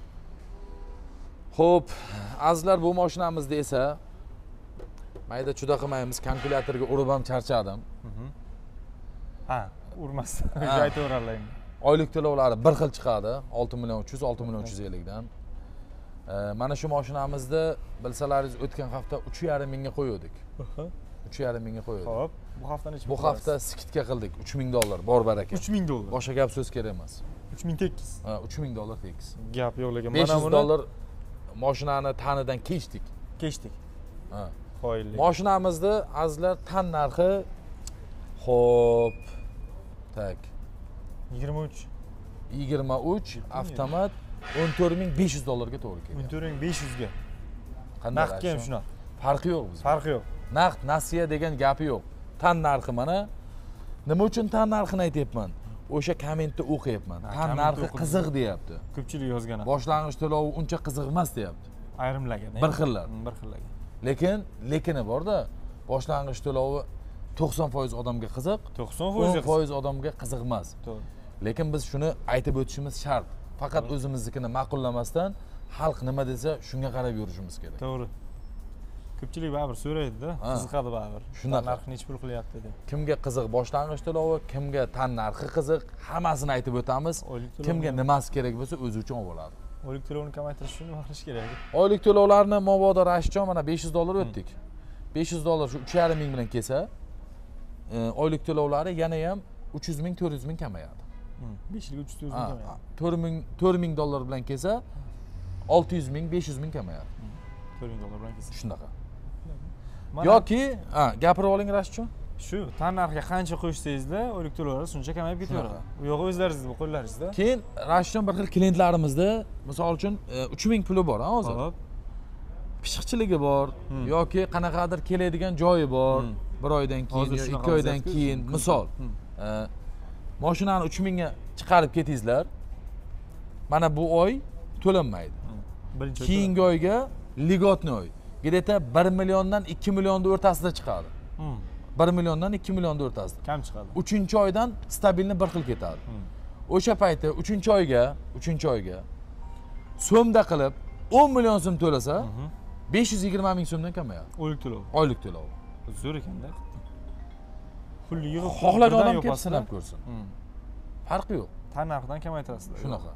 A: Xo'p, azizlar, bu mashinamizda esa mayda juda qilmaymiz, kalkulyatorga urib ham charchadim.
B: Ha, urmas. Aytaverarlar.
A: Oylik to'lovlari bir xil chiqadi, 6 million 300, 6 million 350 dan. Mana shu mashinamizni bilsalaringiz o'tgan hafta 3,5 mingga qo'ydik. 3,5 mingga qo'ydik.
B: Xo'p, bu hafta necha?
A: Bu hafta skidka qildik, 3000 dollar, bor baraka.
B: 3000 dollar.
A: Boshqa gap so'z kerak emas.
B: 3000 tekis.
A: Ha, 3000 dollar tekis.
B: Gap yo'q lekin
A: 500 dollar mashinani tanidan kechdik. Ha.
B: Qoyillik.
A: Mashinamizni azizlar tan narxi xo'p. Tak.
B: 23
A: avtomat 14500 dollarga to'g'ri kelgan.
B: 14500 ga.
A: Qanday?
B: Naqdga ham shunaqa.
A: Farqi yo'q bizda.
B: Farqi yo'q.
A: Naqd, nasiya degan gapi yo'q. Tan narxi mana. Nima uchun tan narxini aytyapman? O'sha kommentni o'qiyapman. Tan narxi qiziq deyapti.
B: Ko'pchilik yozgan.
A: Boshlang'ich to'lovi uncha qiziq emas deyapti.
B: Ayrimlarga.
A: Bir xillar.
B: Bir xillarga.
A: Lekini borda, boshlang'ich to'lovi 90% odamga qiziq, 10% odamga qiziq emas.
B: To'g'ri.
A: Lekin biz shuni aytib o'tishimiz shart. Faqat o'zimiznikini ma'qullamasdan xalq nima desa shunga qarab yurishimiz kerak.
B: To'g'ri. Ko'pchilik baribir so'raydi-da, qiziqadi baribir.
A: Shunaqa.
B: Narxi necha pul qilyapti deb.
A: Kimga qiziq boshlang'ich to'lovi, kimga tan narxi qiziq, hammasini aytib o'tamiz. Kimga nimasi kerak bo'lsa o'zi uchun oladi.
B: Oylik to'lovni kamaytirish uchun nima qilish kerak?
A: Oylik to'lovlarni mabodo Rashjon mana 500 dollar o'tdik. 500 dollar shu 3,5 ming bilan kelsa, oylik to'lovlari yana ham 300 ming, 400 ming kamayadi.
B: 5 yilga 300 ming
A: Ha,
B: kamayadi.
A: 4000 dollar bilan kelsa 600 ming 500 ming kamayadi.
B: 4000 dollar bilan kelsa.
A: Shunaqa.
B: Mana
A: Yoki gapirib oling Rashidjon.
B: shu tannarxga qancha qo'shsangizlar o'lik to'lovlar shuncha kamayib ketaveradi. U yo'q o'zlaringizni qo'llaringizda.
A: Keyin Rashidjon bir xil klientlarimizda misol uchun 3000 puli bor hozir.
B: Hop.
A: Pishiqchiligi bor yoki qanaqadir keladigan joyi bor. Bir oydan keyin
B: Hozir
A: yo
B: shunaqa
A: 2 oydan
B: vaziyatku,
A: keyin
B: kun-
A: misol mashinani 3000 ga chiqarib ketingizlar. Mana bu oy to'lanmaydi.
B: Birinchi
A: Keyingi oyga ligodni oy. Где-то 1 milliondan 2 millionning o'rtasida chiqadi. 1 milliondan 2 millionning o'rtasida.
B: kam chiqadi.
A: 3-oydan stabilni bir xil ketadi. O'sha payti 3-oyga so'mda qilib 10 million so'm to'lasa 520 ming so'mdan kamayadi.
B: O'lik to'lov.
A: Oylik to'lov.
B: Zo'r ekanda. Pulni yig'ib
A: Xohlagan
B: birdan
A: odam kelib
B: yopasizlar.
A: sinab ko'rsin. Farqi yo'q.
B: Tannarxdan kamaytirasizlar.
A: Shunaqa.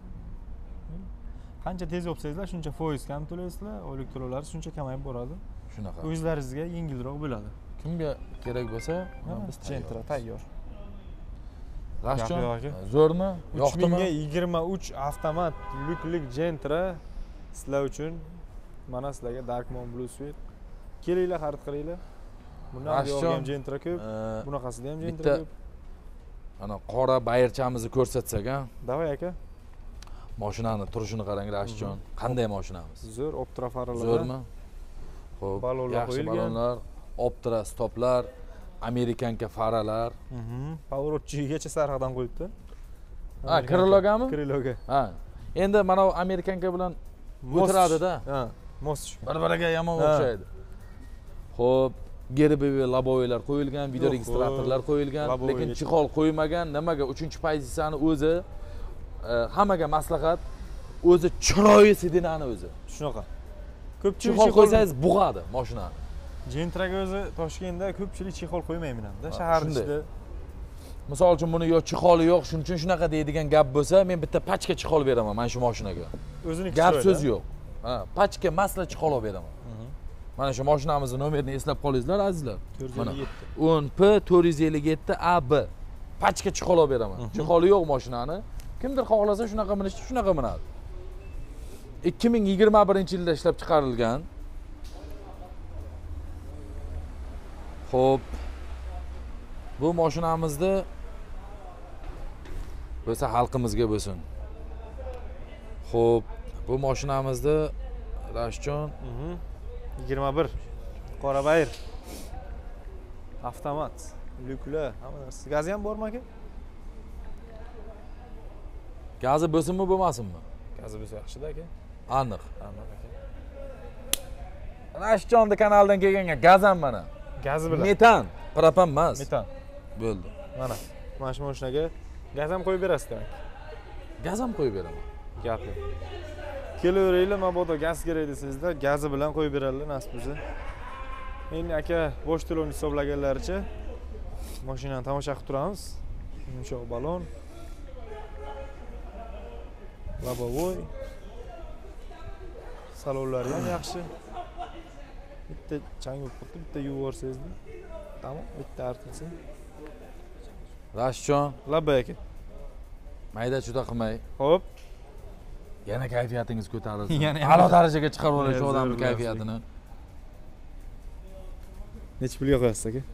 B: Qancha tez yopsangizlar, shuncha foiz kam to'laysizlar, oylik to'lovlar shuncha kamayib boradi.
A: Shunaqa.
B: O'zlaringizga yengilroq bo'ladi.
A: Kimga kerak bo'lsa, biz
B: Gentra tayyor.
A: Rashidjon,
B: Yo'q, yo'q.
A: zo'rmi?
B: 3000
A: Yoqdimi?
B: ga 23 avtomat lyuklik Gentra sizlar uchun mana sizlarga Darkmon Blue Suite. Kelinglar, xarid qilinglar. Bundan
A: Rashidjon,
B: ham Gentra ko'p, bunaqasida ham Gentra
A: bitta
B: ko'p.
A: ana qora bayirchamizni ko'rsatsak, ha?
B: Davay aka.
A: Mashinani turishini qarang Rashidjon. Qanday mashinamiz?
B: Zo'r optra faralar.
A: Zo'rmi? Xo'p,
B: Balonlar
A: yaxshi
B: qo'yilgan.
A: balonlar, optra stoplar, amerikanka faralar.
B: Pavorotchigacha sarg'adan qo'yibdi.
A: Ha, Krilogami?
B: Kriloga.
A: Ha. Endi mana bu amerikanka bilan o'tiradi-da.
B: Ha, mos tushgan.
A: Bir-biriga yomon o'xshaydi. Xo'p, gerbivi laboylar qo'yilgan, video registratorlar qo'yilgan,
B: Laboviy
A: lekin
B: yetib-
A: chihol qo'ymagan. Nimaga? 3-pozitsiyani o'zi hammaga maslahat, o'zi chiroyi sedinani o'zi.
B: Shunaqa. Ko'pchilik
A: Chihol qo'ysangiz bug'adi mashinani.
B: Gentraga o'zi Toshkentda ko'pchilik chexol qo'ymayman-da, shahar
A: shunday.
B: ichida.
A: Misol uchun buni yo chiholi yo'q, shuning uchun shunaqa deydigan gap bo'lsa, men bitta pachka chihol beraman mana shu mashinaga.
B: O'ziniki
A: Gap
B: chiroyli.
A: so'z yo'q. Ha, pachka masla chihol olib beraman. Mana shu mashinamizni nomerini eslab qolingizlar azizlar. Mana
B: 457.
A: 10P 457 AB. Pachka chihol olib beraman. Chiholi yo'q mashinani. Kimdir xohlasa shunaqa minishni shunaqa minadi. 2021-yilda ishlab chiqarilgan. Xo'p. Bu mashinamizni bo'lsa xalqimizga bo'lsin. Xo'p, bu mashinamizni Rashidjon
B: 21. Qora bayir. Avtomat, lyuklar, hamma narsa. Gazi ham bormi aka?
A: gazi bo'lsinmi, bo'lmasinmi?
B: Gazi bo'lsa yaxshi-da aka.
A: Aniq.
B: Aniq aka.
A: Rashidjonni kanaldan kelganga gaz ham mana.
B: Gazi bilan.
A: Metan, propan emas.
B: Metan.
A: Bo'ldi.
B: Mana. Mana shu mashinaga gaz ham qo'yib berasiz demak.
A: Gaz ham qo'yib beraman.
B: Gap yo'q. Kelaveringlar, mabodo gaz kerak desangizlar, gazi bilan qo'yib beradilar nasib bo'lsa. Endi aka bo'sh to'lovni hisoblaganlaricha mashinani tomosha qilib turamiz. Yumshoq balon. Labovoy. Salonlari ham yaxshi. Bitta chang bo'lib qoldi, bitta yuvib yuborsangizlar. Tamom, bitta artilsin.
A: Rashidjon,
B: Labbay aka.
A: mayda chuda qilmay,
B: Xo'p.
A: yana kayfiyatingiz ko'tarilsin.
B: Yana-
A: A'lo darajaga chiqarib olish
B: Zo'r
A: odamning
B: bilasizlik.
A: kayfiyatini.
B: Necha pulga qo'yasiz aka?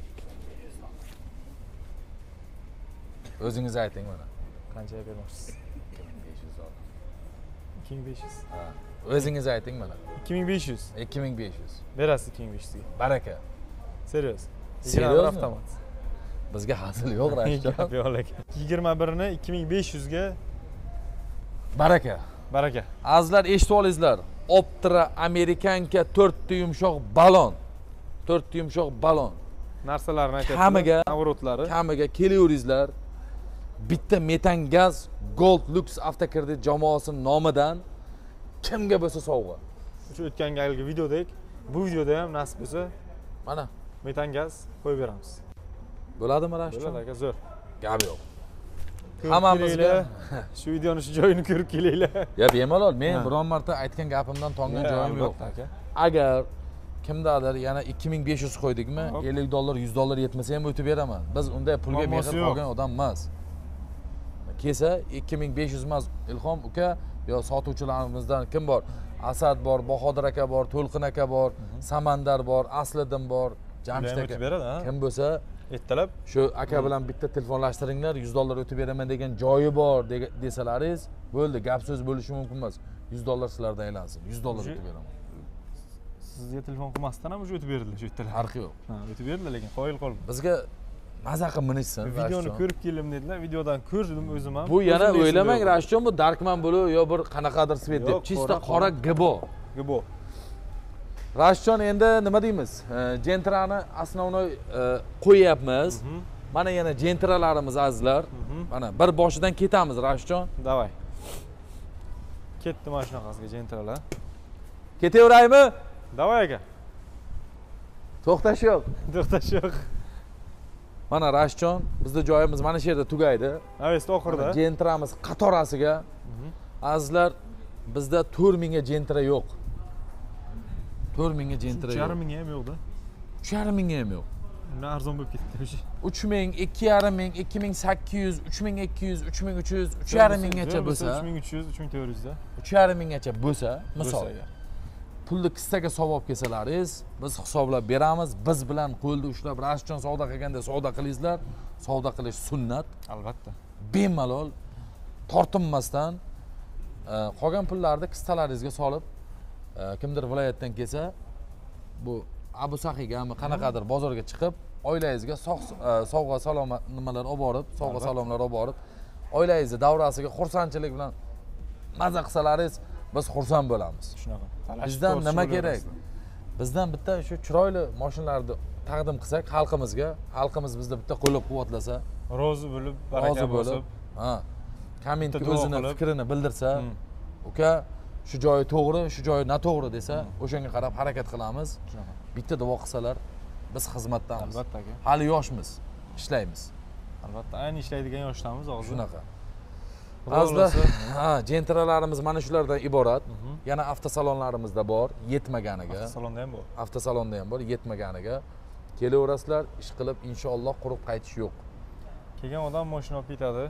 A: O'zingiz ayting mana.
B: Qanchaga bermoqchisiz?
A: 2500 so'm.
B: 2500.
A: Ha. O'zingiz ayting mana.
B: 2500.
A: 2500.
B: Berasiz 2500 ga.
A: Baraka.
B: Serios.
A: Seriozmi?
B: Avtomat.
A: Bizga hazil yo'q, Rashidjon.
B: Gap yo'q aka. 21 ni 2500 ga
A: Baraka.
B: baraka.
A: Azizlar eshitib olingizlar. Optra amerikanka 4 ta yumshoq balon. 4 ta yumshoq balon.
B: Narsalarni aytayapti.
A: Kamiga-
B: Avrotlari.
A: Kamiga kelaveringizlar. Bitta metan gaz Gold Lux avtokredit jamoasining nomidan kimga bo'lsa sovg'a.
B: Shu o'tgan galgi videodek, bu videoda ham nasib bo'lsa
A: Mana
B: metan gaz qo'yib beramiz.
A: bo'ladimi Rashidjon?
B: Bo'ladi aka, zo'r.
A: Gap yo'q.
B: Ko'rib
A: Hammamizga
B: kelinglar. Shu videoni shu joyini ko'rib kelinglar.
A: ya bemalol men
B: Ha.
A: biron marta aytgan gapimdan tongan joyim yo'q.
B: Albatta aka.
A: Agar kimdadir yana 2500 qo'ydikmi,
B: Hop.
A: 50 dollar, 100 dollar yetmasa ham o'tib beraman. Biz unday pulga
B: Muammosi
A: mehr
B: yo'q.
A: qolgan odam emas. kelsa 2500 emas Ilhom uka yo sotuvchilarimizdan kim bor? Asad bor, Bahodir aka bor, To'lqin aka bor, Samandar bor, Asliddin bor, Jamshid aka. Kim bo'lsa,
B: ertalab
A: shu aka bilan bitta telefonlashtiringlar, $100 o'tib beraman degan joyi bor desalaringiz, bo'ldi, gap so'z bo'lishi mumkin emas. $100 sizlardan aylansin. $100 o'tib beraman.
B: Sizga telefon qilmasdan ham o'tib berdilar shu ertalab.
A: Farqi yo'q.
B: Ha, o'tib berdilar lekin qoyil qoldim.
A: Bizga maza qilib minishsin.
B: Videoni ko'rib keldim dedilar. Videodan ko'rdim o'zim ham.
A: Bu yana o'ylamang, Rashidjon, bu Darkman bo'lib yo bir qanaqadir svet deb, chista qora gibo.
B: Gibo.
A: Rashidjon, endi nima deymiz? Jentrani основной qo'yapmiz. Mana yana jentralarimiz azizlar. Mana bir boshidan ketamiz, Rashidjon.
B: Davay. Ketdi mana shunaqasiga jentralar.
A: Ketaveraymi?
B: Davay aka.
A: To'xtash yo'q.
B: To'xtash yo'q.
A: Mana Rashidjon, bizda joyimiz mana shu yerda tugaydi.
B: Avest oxirida.
A: Jentramiz qatorasiga. Azizlar, bizda 4000 ga jentra yo'q. 4000 ga jentra yo'q.
B: 3,5 ham yo'qda.
A: 3,5 ham yo'q.
B: Undan arzon bo'lib ketdi o'sha.
A: 3000, 2,500, 2800, 3200, 3300, 3,5 gacha bo'lsa,
B: 3300, 3400 da.
A: 3,5 gacha bo'lsa, misol pulni kissaga sovib kelsalaringiz, biz hisoblab beramiz. Biz bilan qo'lda ushlab Rashidjon savdo qilganda savdo qilingizlar. Savdo qilish sunnat.
B: Albatta.
A: Bemalol tortinmasdan qolgan pullarni kissalaringizga solib, kimdir viloyatdan kelsa, bu Abu Sahigami qanaqadir bozorga chiqib, oilangizga sovg'a salom nimalar olib borib, sovg'a salomlar olib borib, oilangizni davrasiga xursandchilik bilan maza qilsalaringiz, biz xursand bo'lamiz.
B: Shunaqa.
A: Bizdan nima kerak? Bizdan bitta shu chiroyli mashinalarni taqdim qilsak xalqimizga, xalqimiz bizda bitta qo'llab-quvvatlasa,
B: rozi bo'lib, baraka bo'lib,
A: ha, kommentga o'zini fikrini bildirsa, uka shu joyi to'g'ri, shu joyi noto'g'ri desa, o'shanga qarab harakat qilamiz. Bitta duo qilsalar, biz xizmatdamiz.
B: Albatta aka.
A: Hali yoshmiz, ishlaymiz.
B: Albatta, ayni ishlaydigan yoshdamiz hozir.
A: Shunaqa. Azizlar, jentralarimiz mana shulardan iborat. Yana avtosalonlarimizda bor, yetmaganiga.
B: Avtosalonda ham bor.
A: Avtosalonda ham bor, yetmaganiga. Kelaverasizlar, ish qilib, inshaalloh qurib qaytish yo'q.
B: Kelgan odam mashina olib ketadi.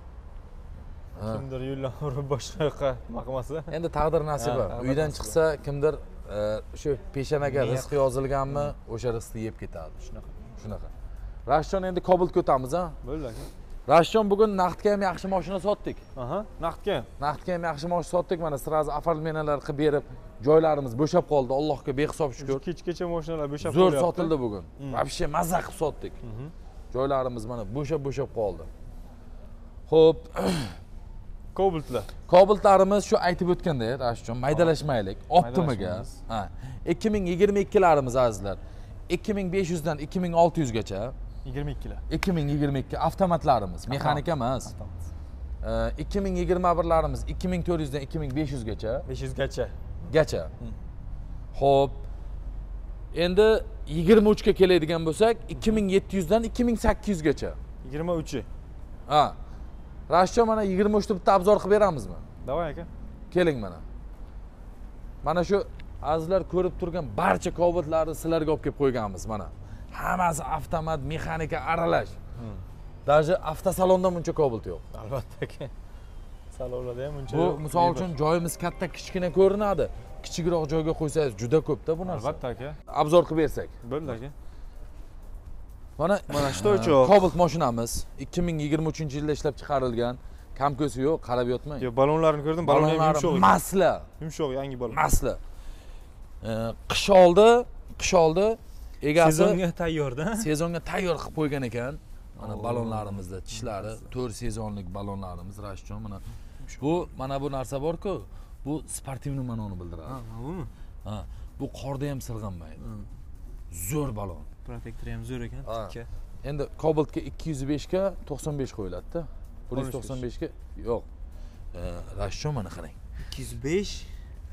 B: Kimdir yo'ldan urib boshqa yoqqa nima qilmasa.
A: Endi taqdir nasiba. Uydan chiqsa, kimdir shu peshanaga rizq yozilganmi, o'sha rizqni yeb ketadi. Shunaqa. Rashidjon, endi Kobultga o'tamiz, ha?
B: Bo'ldi aka.
A: Rashidjon, bugun naqdga ham yaxshi mashina sotdik.
B: Aha, naqdga.
A: Naqdga ham yaxshi mashina sotdik. Mana sirazi oformleniyalar qilib berib, joylarimiz bo'shab qoldi. Allohga behisob shukr.
B: Kechgacha mashinalar bo'shab
A: qolyapti. Zo'r sotildi bugun. Вообще maza qilib sotdik. Joylarimiz mana bo'shab qoldi. Xo'p,
B: Kobultlar.
A: Kobultlarimiz shu aytib o'tganda, Rashidjon, maydalashmaylik. Optimaga. Ha, 2022larimiz azizlar. 2500 dan 2600 gacha.
B: 22lar.
A: 2022 avtomatlarimiz, mexanika emas. 2021larimiz 2400 dan 2500 gacha.
B: 500 gacha.
A: Gacha. Xo'p. Endi 23 ga keladigan bo'lsak, 2700 dan 2800 gacha.
B: 23.
A: Ha. Rashidjon, mana 23 ta bitta obzor qilib beramizmi?
B: Davay aka.
A: Keling mana. Mana shu azizlar ko'rib turgan barcha Kobultlarni sizlarga olib kelib qo'yganmiz mana. Hammasi avtomat, mexanika aralash. Даже avtosalonda buncha Kobult yo'q.
B: Albatta aka. Salonlarda ham buncha
A: Bu
B: yo'q.
A: misol uchun joyimiz katta, kichkina ko'rinadi. Kichikroq joyga qo'ysangiz juda ko'p-da bu narsa.
B: Albatta aka.
A: Obzor qilib bersak.
B: Bo'ldi aka.
A: Mana
B: shu o'choq.
A: Kobult mashinamiz 2023-yilda ishlab chiqarilgan. Kamko'si yo'q, qarab yotmang.
B: Yo'q, balonlarni ko'rdim, balon ham yumshoq.
A: Masla.
B: Yumshoq, yangi balon.
A: Masla. Qish oldi egasi
B: sezonga tayyorda.
A: Sezonga tayyor qilib qo'ygan ekan. Mana balonlarimizda tishlari 4 sezonlik balonlarimiz Rashidjon, mana bu narsa bor-ku, bu sportivniy ma'noni bildiradi.
B: Bumi?
A: Ha, bu qorda ham sirg'anmaydi. Zo'r balon.
B: Protektori ham zo'r ekan, tikka.
A: Endi Kobultga 205 ga 95 qo'yiladi-da. 195 ga yo'q. Rashidjon, mana qarang.
F: 205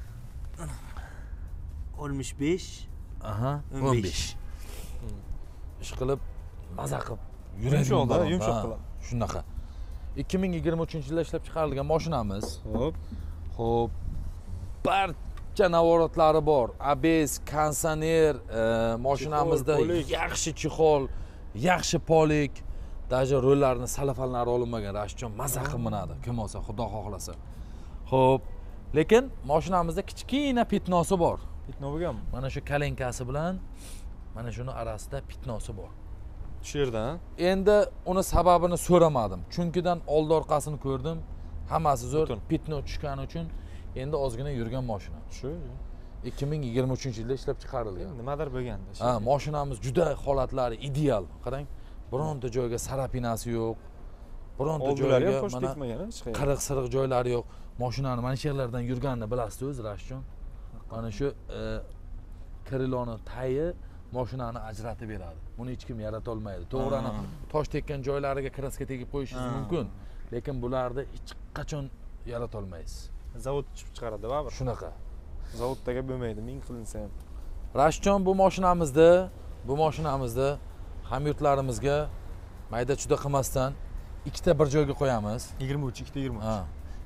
F: 65
A: aha 15. Ish qilib maza qilib yuradi.
B: Yumshoq qiladi.
A: Shunaqa. 2023-yilda ishlab chiqarilgan mashinamiz. Xo'p. Barcha navorotlari bor. ABS, kondisioner, mashinamizda yaxshi chexol, yaxshi polik, Даже rollarni salafanlari olinmagan, Rashidjon maza qilib minadi, kim olsa, Xudo xohlasa. Xo'p, lekin mashinamizda kichkina pitnosi bor.
B: Bitno bo'lganmi?
A: Mana shu kalenkasi bilan mana shuni orasida pitnosi bor.
B: Shu yerdan.
A: Endi uni sababini so'ramadim. Chunkidan oldi orqasini ko'rdim. Hammasi zo'r, pitno tushgani uchun endi ozgina yurgan mashina.
B: Shu.
A: 2023-yilda ishlab chiqarilgan.
B: Nimadir bo'lganda.
A: Ha, mashinamiz juda holatlari ideal. Qarang, bironta joyga sarapinasi yo'q. Bironta joyga mana qiriq-siriq joylari yo'q. Mashinani mana shu yerlardan yurganini bilasiz o'zi, Rashidjon. Mana shu kriloni tayi mashinani ajratib beradi. Buni hech kim yarata olmaydi. To'g'ri, tosh tekkan joylariga kraska tegib qo'yishingiz mumkin, lekin bularni hech qachon yarata olmaysiz.
B: Zavod chiqib chiqaradi, baribir.
A: Shunaqa.
B: Zavoddaga bo'lmaydi, ming qilinsa ham.
A: Rashidjon, bu mashinamizni hamyurtlarimizga mayda-chuda qilmasdan ikkita bir joyga qo'yamiz.
B: 23, ikkita 23.
A: Ha.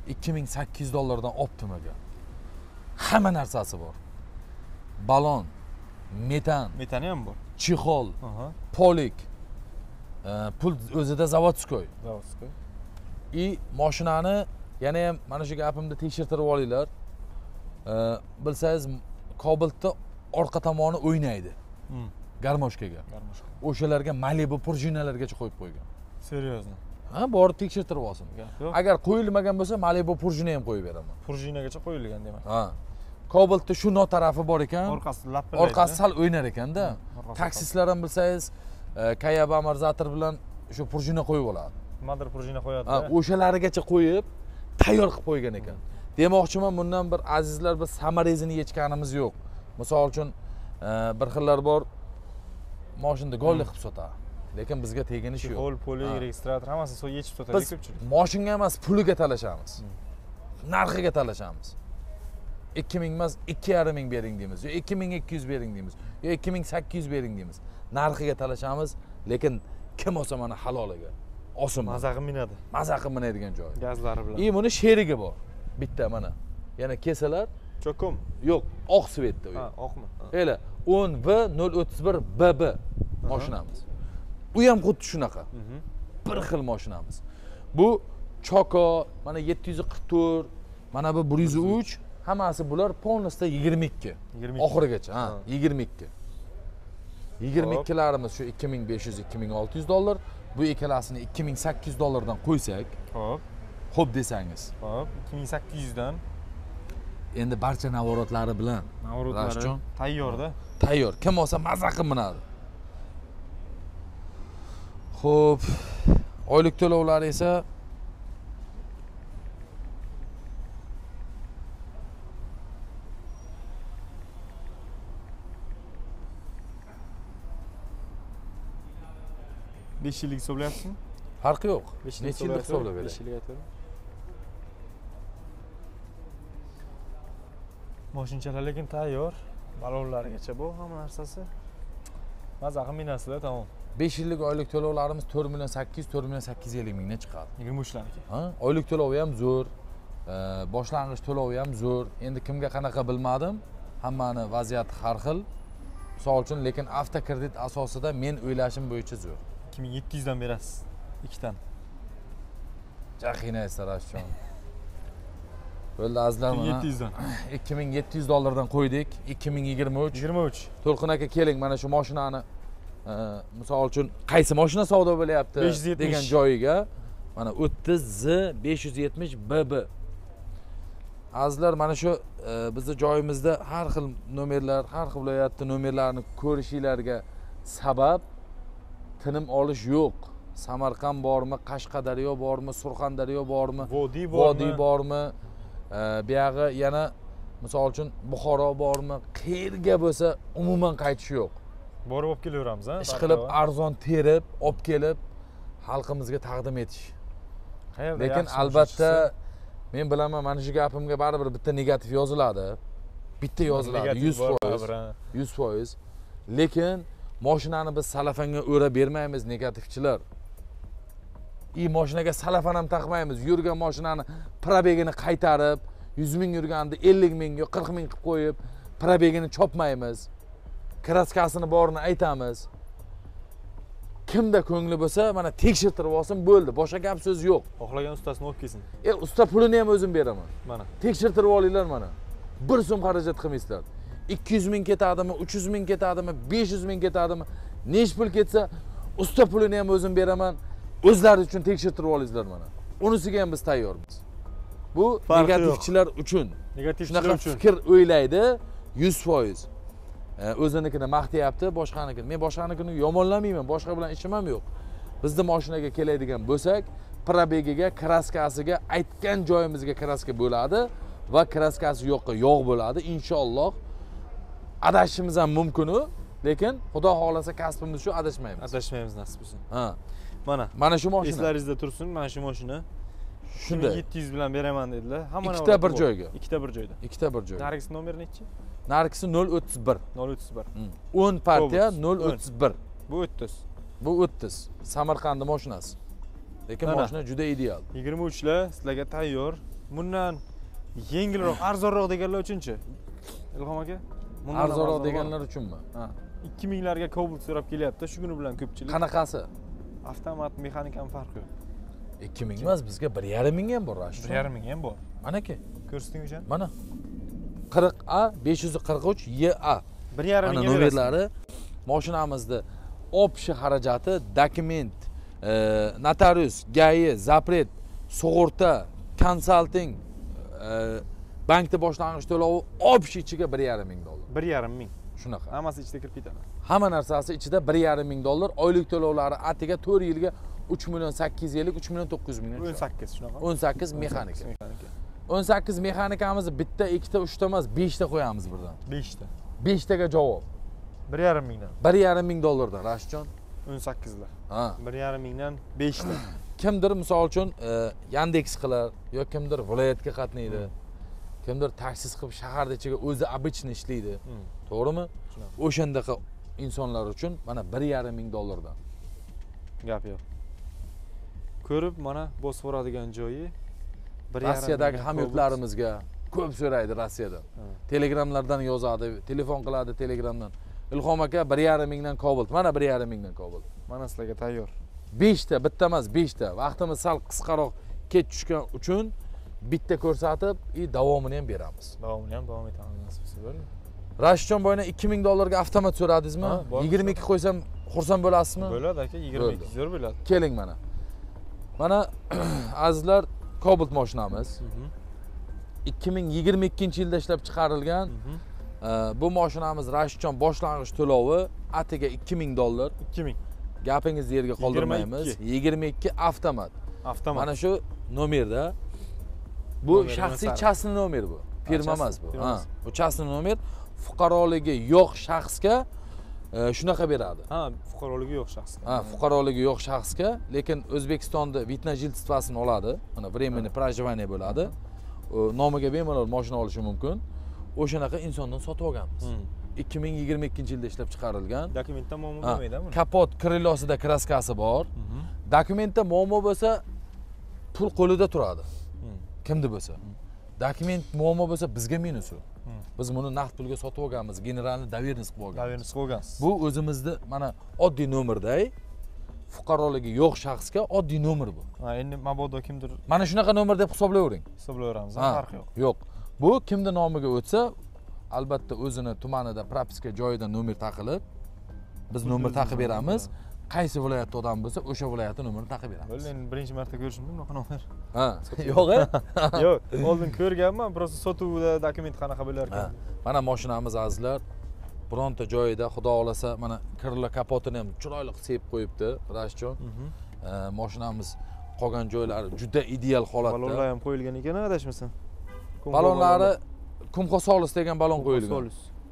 A: $2,800 optimaga. Hamma narsasi bor. Balon,
B: Metani ham bor.
A: chexol, polik, pul o'zida zavodskoy.
B: Zavodskoy.
A: Mashinani yana ham mana shu gapimni tekshirtirib olinglar. Bilsangiz, Cobalt'da orqa tomoni o'ynaydi. Garmoshkaga. O'shalarga Malibu prujinalargacha qo'yib qo'ygan.
B: Seriozmi?
A: Ha, borib tekshirtirib olsin. Agar qo'yilmagan bo'lsa, Malibu prujina ham qo'yib beraman.
B: Prujinagacha qo'yilgan demak.
A: Ha. Cobalt'da shu no tarafi bor ekan.
B: Orqasi lappilaydi.
A: Orqasi sal o'ynar ekanda. Taksistlar ham bilsangiz, Kayaba amortizator bilan shu prujina qo'yib oladi.
B: Nimadir prujina qo'yadi.
A: Ha, o'shalarigacha qo'yib, tayyor qilib qo'ygan ekan. Demoqchiman, bundan bir azizlar, biz samarezini yechganimiz yo'q. Misol uchun, bir xillar bor, mashinani golli qilib sotadi. Lekin bizga tegini shu yo'q.
B: Pol, polik, registrator hammasini yechib sotadi ko'pchilik.
A: Biz mashinga emas, puliga talashamiz. Narxiga talashamiz. 2000 emas, 2,5 bering deymiz, yo 2200 bering deymiz, yo 2800 bering deymiz. Narxiga talashamiz, lekin kim olsa mana haloliga olsin.
B: Maza qilib minadi.
A: Maza qilib minadigan joy.
B: Gazlari bilan.
A: Buni sherigi bor. Bitta mana. Yana kesalar.
B: Cho'qim.
A: Yo'q, oq svetda u.
B: Ha, oqmi?
A: Ela 10V031BB mashinamiz. U ham xuddi shunaqa. Bir xil mashinamiz. Bu Choko, mana 744, mana bu 103, hammasi bular polностью 22. Oxirigacha, ha, 22. 22larimiz shu $2500-2600, bu ikkalasini $2800 qo'ysak, xo'p desangiz.
B: Xo'p, 2800 dan
A: endi barcha navorotlari bilan
B: Rashidjon tayyorda.
A: Tayyor. Kim olsa maza qilib minadi. Xo'p, oylik to'lovlari esa
B: besh yillik hisoblayapsizmi?
A: Farqi yo'q. Necha yillik hisoblab beradi?
B: 5 yillik aytadi. Mashinchalar lekin tayyor. Balonlarigacha bu hamma narsasi. Maza qilib minasizlar, tamom.
A: 5 yillik oylik to'lovlarimiz 4,800-4,850 mingdan chiqadi.
B: 23larniki.
A: Ha? Oylik to'lovi ham zo'r, boshlang'ich to'lovi ham zo'r. Endi kimga qanaqa bilmadim. Hammani vaziyati har xil. Misol uchun, lekin avtokredit asosida men o'ylashim bo'yicha zo'r.
B: 2700 dan berasiz. Ikkitan.
A: Jahinaysizlar Rashidjon. Bo'ldi azizlar, mana
B: 2700 dan.
A: $2700 qo'ydik. 2023.
B: 23.
A: To'lqin aka, keling, mana shu mashinani misol uchun qaysi mashina savdo bo'lyapti degan joyiga mana 30Z570BB. Azizlar, mana shu bizning joyimizda har xil nomerlar, har xil viloyatning nomerlarini ko'rishinglarga sabab tinim olish yo'q. Samarqand bormi, Qashqadaryo bormi, Surxondaryo bormi, Vodiy bormi, bu yog'i yana misol uchun Buxoro bormi, qayerga bo'lsa umuman qaytish yo'q.
B: Borib olib kelaveramiz, ha?
A: Ish qilib arzon terib, olib kelib xalqimizga taqdim etish. Lekin albatta men bilaman, mana shu gapimga baribir bitta negativ yoziladi. Bitta yoziladi 100%. 100%. Lekin mashinani biz salafanga o'rab bermaymiz negativchilar. Mashinaga salafan ham taqmaymiz. Yurgan mashinani probegini qaytarib, 100 ming yurganda 50 ming yo 40 ming qilib qo'yib, probegini chopmaymiz. Kraskasini borini aytamiz. kimda ko'ngli bo'lsa mana tekshirtirib olsin bo'ldi, boshqa gap so'z yo'q.
B: Xohlagan ustasini olib kelsin.
A: Usta pulini ham o'zim beraman.
B: Mana.
A: Tekshirtirib olinglar mana. 1 so'm xarajat qilmaysizlar. 200 ming ketadimi, 300 ming ketadimi, 500 ming ketadimi, nech pul ketsa, usta pulini ham o'zim beraman. O'zlari uchun tekshirtirib olinglar mana. Unisiga ham biz tayyormiz. Bu negativchilar uchun.
B: Negativchilar
A: Shunaqa
B: uchun.
A: fikr o'ylaydi 100%. O'zinikini maqtayapti, boshqanikini. Men boshqanikini yomonlamayman, boshqa bilan ishim ham yo'q. Bizni mashinaga keladigan bo'lsak, probegiga, kraskasiga, aytgan joyimizga kraska bo'ladi va kraskasi yo'qqa yo'q bo'ladi. Inshaalloh adashishimiz ham mumkin, lekin Xudo xolasa kasbimiz shu, adashmaymiz.
B: Adashmaymiz nasib bo'lsin.
A: Ha.
B: Mana
A: shu mashina.
B: eslaringizda tursin, mana shu mashina.
A: Shunda
B: 700 bilan beraman dedilar. Hammani
A: ikkita bir joyga.
B: Ikkita bir joyda.
A: Ikkita bir joyga.
B: Nargis nomeri nechi?
A: Nargisi 031.
B: 031.
A: 10 partiya 031.
B: Bu 30.
A: Bu 30. Samarqand mashinasi. Lekin mashina juda ideal.
B: 23 lar sizlarga tayyor. Bundan yengilroq, arzonroq deganlar uchunchi? Ilhom aka?
A: Arzonroq deganlar uchunmi?
B: Ha. 2000 larga Cobalt so'rab kelyapti. Shu kuni bilan ko'pchilik.
A: Qanaqasi?
B: Avtomat, mexanik ham farqi yo'q.
A: 2000 emas, bizga 1,5 ming ham bor, Rashid.
B: 1,5 ming ham bor.
A: Manaki.
B: Ko'rsating o'sha?
A: Mana. 40A 543 YA.
B: 1,5
A: Mana
B: ming
A: nomerlari. Mashinamizda общий xarajati, dokument, notarius, GAI, zapret, sug'urta, konsalting, bankda boshlang'ich to'lovi общий ichiga 1,5 ming dollar.
B: 1,5 ming.
A: Shunaqa.
B: Hammasi ichida kirib ketadi.
A: Hamma narsasi ichida 1,5 ming dollar, oylik to'lovlari atiga 4 yilga 3 million 850, 3 million 900 ming.
B: 18 shunaqa.
A: 18 mexanika.
B: Mexanika.
A: 18 mexanikamizni bitta, ikkita, uchta emas, 5 ta qo'yamiz birdan.
B: 5 ta.
A: 5 taga javob.
B: 1,5 mingdan.
A: 1,5 ming dollardan, Rashidjon.
B: 18 lar.
A: Ha.
B: 1,5 mingdan 5 ta.
A: Kimdir misol uchun Yandex qilar yoki kimdir viloyatga qatnaydi. Kimdir taksiz qilib shaharda ichiga o'zi обычный ishlaydi. To'g'rimi? O'shandaqa insonlar uchun mana 1,5 ming dollardan.
B: Gap yo'q. Ko'rib mana bosforadigan joyi
A: Rossiyadagi hamyurtlarimizga ko'p so'raydi Rossiyadan. Telegramlardan yozadi, telefon qiladi Telegramdan. Ilhom aka 1,5 mingdan Cobalt, mana 1,5 mingdan Cobalt.
B: Mana sizlarga tayyor.
A: 5 ta, bitta emas, 5 ta. Vaqtimiz sal qisqaroq kech tushgan uchun bitta ko'rsatib, davomini ham beramiz.
B: Davomini ham davom etamiz nasib bo'lsa.
A: Rashidjon boyna 2000 dollarga avtomat so'radingizmi? 22 qo'ysam xursand bo'lasizmi?
B: Bo'ladi aka, 22 zo'r bo'ladi.
A: Keling mana. Mana azizlar, Cobalt mashinamiz. 2022-yilda ishlab chiqarilgan. Bu mashinamiz Rashidjon boshlang'ich to'lovi atiga 2000 dollar.
B: 2000.
A: Gapingizni yerga qoldirmaymiz. 22 avtomat.
B: Avtomat.
A: Mana shu nomerda. Bu shaxsiy chasni nomer bu. Firma emas bu. Ha, bu chasni nomer fuqaroligi yo'q shaxsga shunaqa beradi.
B: Ha, fuqaroligi yo'q shaxsga.
A: Ha, fuqaroligi yo'q shaxsga, lekin O'zbekistonda vitna jildistvasini oladi. Mana временный проживание bo'ladi. Nomiga bemalol mashina olishi mumkin. O'shanaqa insondan sotib olganmiz. 2022-yilda ishlab chiqarilgan.
B: Dokumentda muammo bo'lmaydi buni.
A: Kapot krelosida kraskasi bor. Dokumentda muammo bo'lsa, pul qo'lida turadi. Kimda bo'lsa. Dokument muammo bo'lsa, bizga minusi. Biz buni naqd pulga sotib olganmiz, generalni doverniz qilib olganmiz.
B: Doverniz qilib olgansiz.
A: Bu o'zimizda mana oddiy nomerday fuqaroligi yo'q shaxsga oddiy nomer bu.
B: Ha, endi mabodo kimdir
A: Mana shunaqa nomer deb hisoblayvering.
B: hisoblayveramiz, farqi yo'q.
A: Yo'q. Bu kimda nomiga o'tsa, albatta o'zini tumanida propiska joyidan nomer taqilib, biz nomer taqib beramiz. Qaysi viloyatda odam bo'lsa, o'sha viloyatning nomerini taqib beramiz.
B: Bo'ldi, endi birinchi marta ko'rishimda bunaqa nomer.
A: Ha, yo'q-a?
B: Yo'q, oldin ko'rganman, просто sotuvda dokument qanaqa bo'lar ekan.
A: Mana mashinamiz azizlar, bironta joyida xudo xolasa mana kirla kapotini ham chiroyli sevib qo'yibdi Rashidjon. Mashinamiz qolgan joylari juda ideal holatda.
B: Balonlar ham qo'yilgan ekan, adashmasam.
A: Balonlari Kumxosolis degan balon qo'yilgan.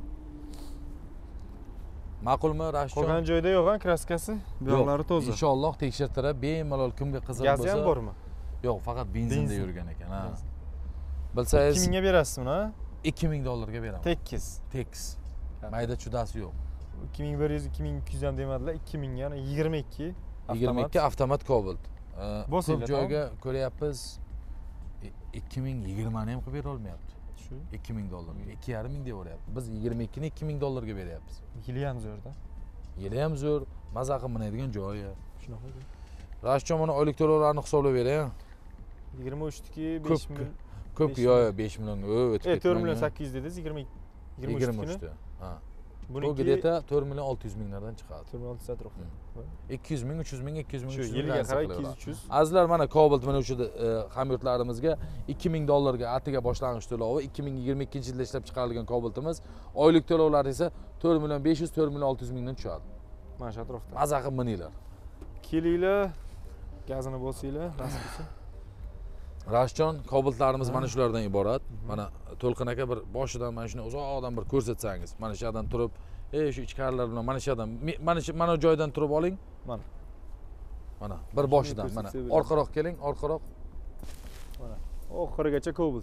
A: Ma'qulmi Rashidjon?
B: Qolgan joyda yo'q-a kraskasi? Bu yoqlari toza.
A: Inshaalloh tekshirtirib, bemalol kimga qiziq bo'lsa.
B: Gazi ham bormi?
A: Yo'q, faqat benzinda yurgan ekan, ha. Bilsangiz
B: 2000 ga berasizmi, ha?
A: 2000 dollarga beraman.
B: Tekis.
A: Tekis. Mayda chudasi yo'q.
B: 2100, 2200 ham demadilar, 2000 ga 22
A: 22 avtomat Cobalt.
B: Ko'p
A: joyga ko'ryapmiz 2020 ni ham qilib bera olmayapti.
B: Shu
A: 2000 dollarga, 2,5 ming deyaveryapti. Biz 22 ni 2000 dollarga beryapmiz.
B: Yili ham zo'rda.
A: Yili ham zo'r, maza qilib minadigan joyi.
B: Shunaqa.
A: Rashidjon mana oylik to'lovlarni hisoblab bering.
B: 23 tiki
A: Ko'p,
B: 5 million.
A: Ko'p yo'q, 5 millionga o'tib
B: 4 million 800 dedingiz, 23
A: 23 ta. Ha. Bu
B: Buniki
A: где-то 4 million 600 minglardan chiqadi.
B: 4 million 600 atrofida.
A: 200 ming, 300 ming, 200 ming,
B: Shu
A: 300 ming.
B: yiliga qarab 200-300.
A: Azizlar, mana Cobalt minuvchi hamyurtlarimizga 2000 dollarga atiga boshlang'ich to'lovi 2022-yilda ishlab chiqarilgan Cobaltimiz, oylik to'lovlari esa 4 million 500, 4 million 600 mingdan tushadi.
B: Mana shu atrofda.
A: Maza qilib mininglar.
B: Kelinglar, gazini bosinglar, nasib bo'lsa.
A: Rashidjon, Cobaltlarimiz mana shulardan iborat. Mana To'lqin aka bir boshidan mana shuni uzoqdan bir ko'rsatsangiz, mana shu yerdan turib, shu ichkarilar bilan mana shu yerdan, mana shu joydan turib oling.
B: Mana.
A: Mana bir boshidan, mana orqaroq keling, orqaroq.
B: Mana. Oxirigacha Cobalt.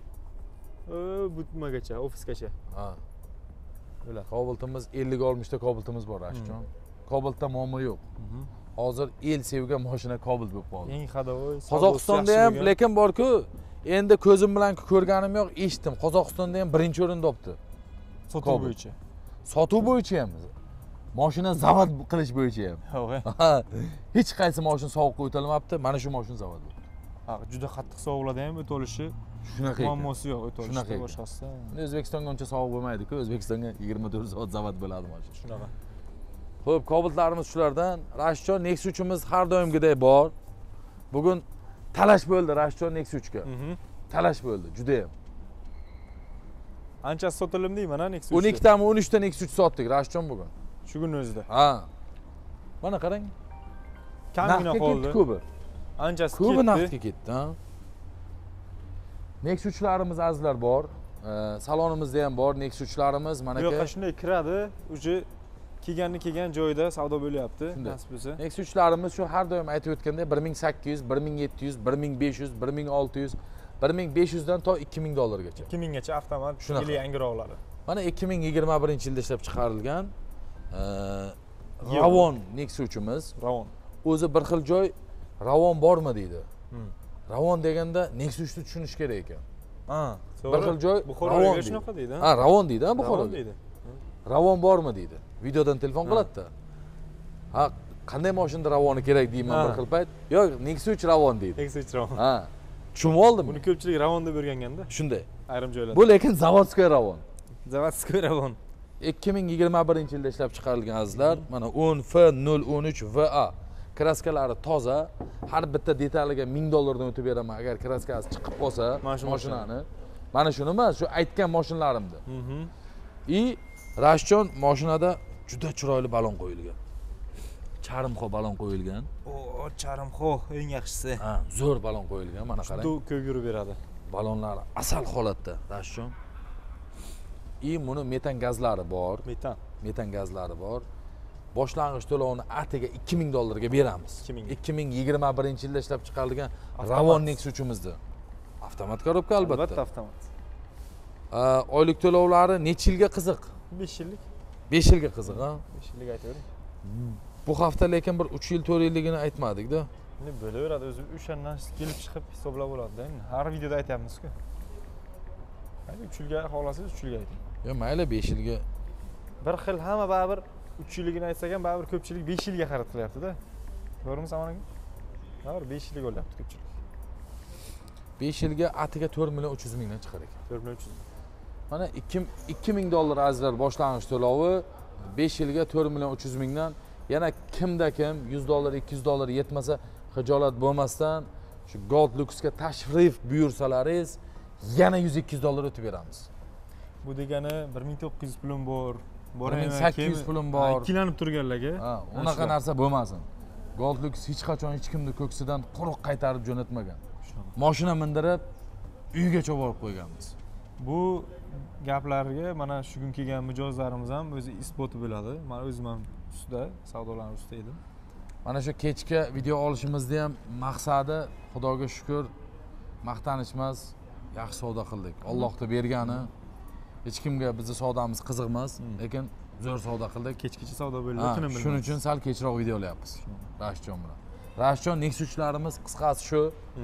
B: Butmagacha, ofisgacha.
A: Ha.
B: Ular.
A: Cobaltimiz 50-60 ta Cobaltimiz bor, Rashidjon. Cobaltda muammo yo'q. Hozir el sevgan mashina Cobalt bo'lib qoldi.
B: Eng hadovoy.
A: Qozog'istonda ham lekin bor-ku, endi ko'zim bilan ko'rganim yo'q, eshitdim. Qozog'istonda ham birinchi o'rinda olibdi.
B: Sotuv bo'yicha.
A: Sotuv bo'yicha ham. Mashina zavod qilish bo'yicha ham. Hech qaysi mashina sovuqqa o'talmabdi, mana shu mashina zavod bo'ldi.
B: Ha, juda qattiq sovuqlarda ham o't olishi
A: Shunaqa ekan.
B: muammosi yo'q, o't olishda boshqasi.
A: O'zbekistonga uncha sovuq bo'lmaydi-ku, O'zbekistonga 24 soat zavod bo'ladi mashina.
B: Shunaqa.
A: Xo'p, Cobaltlarimiz shulardan. Rashidjon, Nexus-uchimiz har doimgidek bor. Bugun talash bo'ldi Rashidjon Nexus-ga. Talash bo'ldi, juda ham.
B: Anchasi sotildim deyman, Nexus.
A: 12 tami 13 ta Nexus sotdik Rashidjon bugun.
B: Shu kun o'zida.
A: Ha. Mana qarang.
B: Kamgina qoldi.
A: Ko'pi.
B: Anchasi ketdi.
A: Ko'pi naqdga ketdi, ha. Nexus-larimiz azizlar bor. Salonimizda ham bor Nexus-larimiz, mana
B: Bu yoqqa shunday kiradi, uje kelgan joyida savdo bo'lyapti, nasib bo'lsa.
A: Nexus-larimiz shu har doim aytib o'tgandek 1800, 1700, 1500, 1600, 1500 dan to 2000 dollargacha.
B: 2000 gacha avtomat yili yangiroqlari.
A: Mana 2021-yilda ishlab chiqarilgan Ravon Nexus-uchimiz.
B: Ravon.
A: O'zi bir xil joy Ravon bormi deydi. Ravon deganda Nexus'ni tushunish kerak ekan.
B: Ha,
A: bir xil joy
B: Buxoroga shunaqa deydi.
A: Ha, Ravon deydi, ha, Buxoroga.
B: deydi.
A: Ravon bormi deydi. Videodan telefon qiladi-da. Ha, qanday mashinada Ravoni kerak deyman bir xil payt. Yo'q, Nexus Ravon deydi.
B: Nexus Ravon.
A: Ha. Tushunib oldim.
B: Buni ko'pchilik Ravon deb o'rganganda.
A: Shunday.
B: Ayrim joylarda.
A: Bu lekin zavodskiy Ravon.
B: Zavodskiy Ravon.
A: 2021-yilda ishlab chiqarilgan azizlar. Mana 10F013VA. Kraskalari toza. Har bitta detaliga 1000 dollardan o'tib beraman agar kraskasi chiqib qolsa mashinani. Mana shuni emas, shu aytgan mashinalarimda. Rashidjon, mashinada juda chiroyli balon qo'yilgan. Charimxo balon qo'yilgan.
F: O, charimxo eng yaxshisi.
A: Ha, zo'r balon qo'yilgan, mana qarang.
B: Juda ko'p yurib beradi.
A: Balonlar asal holatda, Rashidjon. Buni metan gazlari bor. Metan gazlari bor. Boshlang'ich to'lovini atiga 2000 dollarga beramiz. 2021-yilda ishlab chiqarilgan Ravon Nexus-uchimizda. Avtomat korobka albatta.
B: Albatta avtomat.
A: Oylik to'lovlari necha yilga qiziq?
B: 5 yillik.
A: 5 yilga qiziq, ha?
B: 5 yillik aytavering.
A: Bu hafta lekin bir 3 yil 4 yilligini aytmadik-da.
B: Endi bo'laveradi, o'zi o'shandan kelib chiqib hisoblab oladi-da. Har videoda aytyapmiz-ku. Mayli 3 yilga xohlasangiz 3 yilga ayting.
A: Yo, mayli 5 yilga.
B: Bir xil hamma baribir 3 yilligini aytsak ham baribir ko'pchilik 5 yilga xarid qilyapti-da. To'g'rimi Samon aka? Baribir 5 yilga o'lyapti ko'pchilik.
A: 5 yilga atiga 4 million 300 mingdan chiqar ekan.
B: 4 million 300.
A: Mana 2000 dollar azizlar boshlang'ich to'lovi, 5 yilga 4 million 300 mingdan. Yana kimda kim 100 dollar, 200 dollar yetmasa, xijolat bo'lmasdan shu Gold Lux'ga tashrif buyursalaringiz, yana 100-200 dollar o'tib beramiz.
B: Bu degani 1900 pulim bor.
A: 1800 pulim bor.
B: Ikkilanib turganlarga.
A: Ha, unaqa narsa bo'lmasin. Gold Lux hech qachon hech kimni ko'ksidan quruq qaytarib jo'natmagan. Mashina mindirib uygacha borib qo'yganmiz.
B: Bu gaplarga mana shu kun kelgan mijozlarimiz ham o'zi isboti bo'ladi. Men o'zim ham ustida, savdolar ustida edim.
A: Mana shu kechki video olishimizda ham maqsadi, Xudoga shukr, maqtanish emas, yaxshi savdo qildik. Allohning bergani. Hech kimga bizning savdomiz qiziq emas, lekin zo'r savdo qildik.
B: Kechgacha savdo bo'ldi, kunim bilmayman.
A: Shuning uchun sal kechroq video olyapmiz. Rashidjon bilan. Rashidjon Nexus-larimiz qisqasi shu.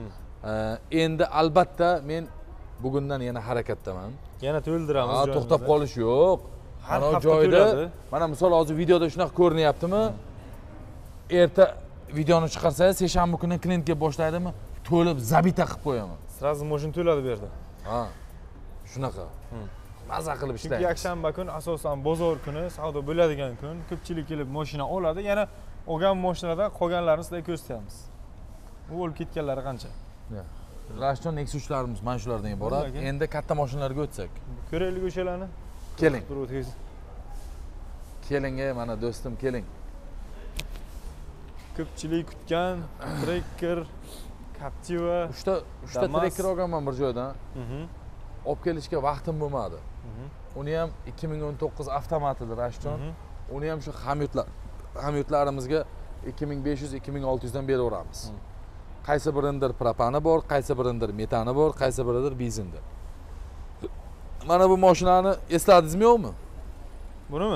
A: Endi albatta men bugundan yana harakatdaman.
B: Yana to'ldiramiz.
A: To'xtab qolish yo'q.
B: Har
A: Mana o
B: hafta
A: joyda,
B: to'ladi.
A: mana misol hozir videoda shunaqa ko'rinyaptimi? Erta videoni chiqarsangiz, seshanba kuni klientga boshlaydimi? To'lib zabita qilib qo'yaman.
B: Sразу moshin to'ladi bu yerda.
A: Ha. Shunaqa. Maza qilib
B: Chunki
A: ishlaymiz.
B: yakshanba kun asosan bozor kuni, savdo bo'ladigan kun, ko'pchilik kelib mashina oladi. Yana olgan mashinalardan qolganlarini sizlarga ko'rsatamiz. U olib ketganlari qancha?
A: Rashton Nexus'larimiz mana shulardan iborat.
B: Bo'ldi aka.
A: Endi katta mashinalarga o'tsak.
B: Ko'raylik o'shalarni.
A: Keling.
B: Tur o'tkaziz.
A: Keling, mana do'stim, keling.
B: Ko'pchilik kutgan Tracker, Captiva.
A: Uchta
B: Damas.
A: Tracker olganman bir joydan. Olib kelishga vaqtim bo'lmadi. Uni ham 2019 avtomatidir Rashton. Uni ham shu hamyurtlarimizga 2500-2600 dan beraveramiz. Qaysi biridir propani bor, qaysi biridir metani bor, qaysi biridir benzindir. Mana bu mashinani esladingizmi yo'qmi?
B: Bunimi?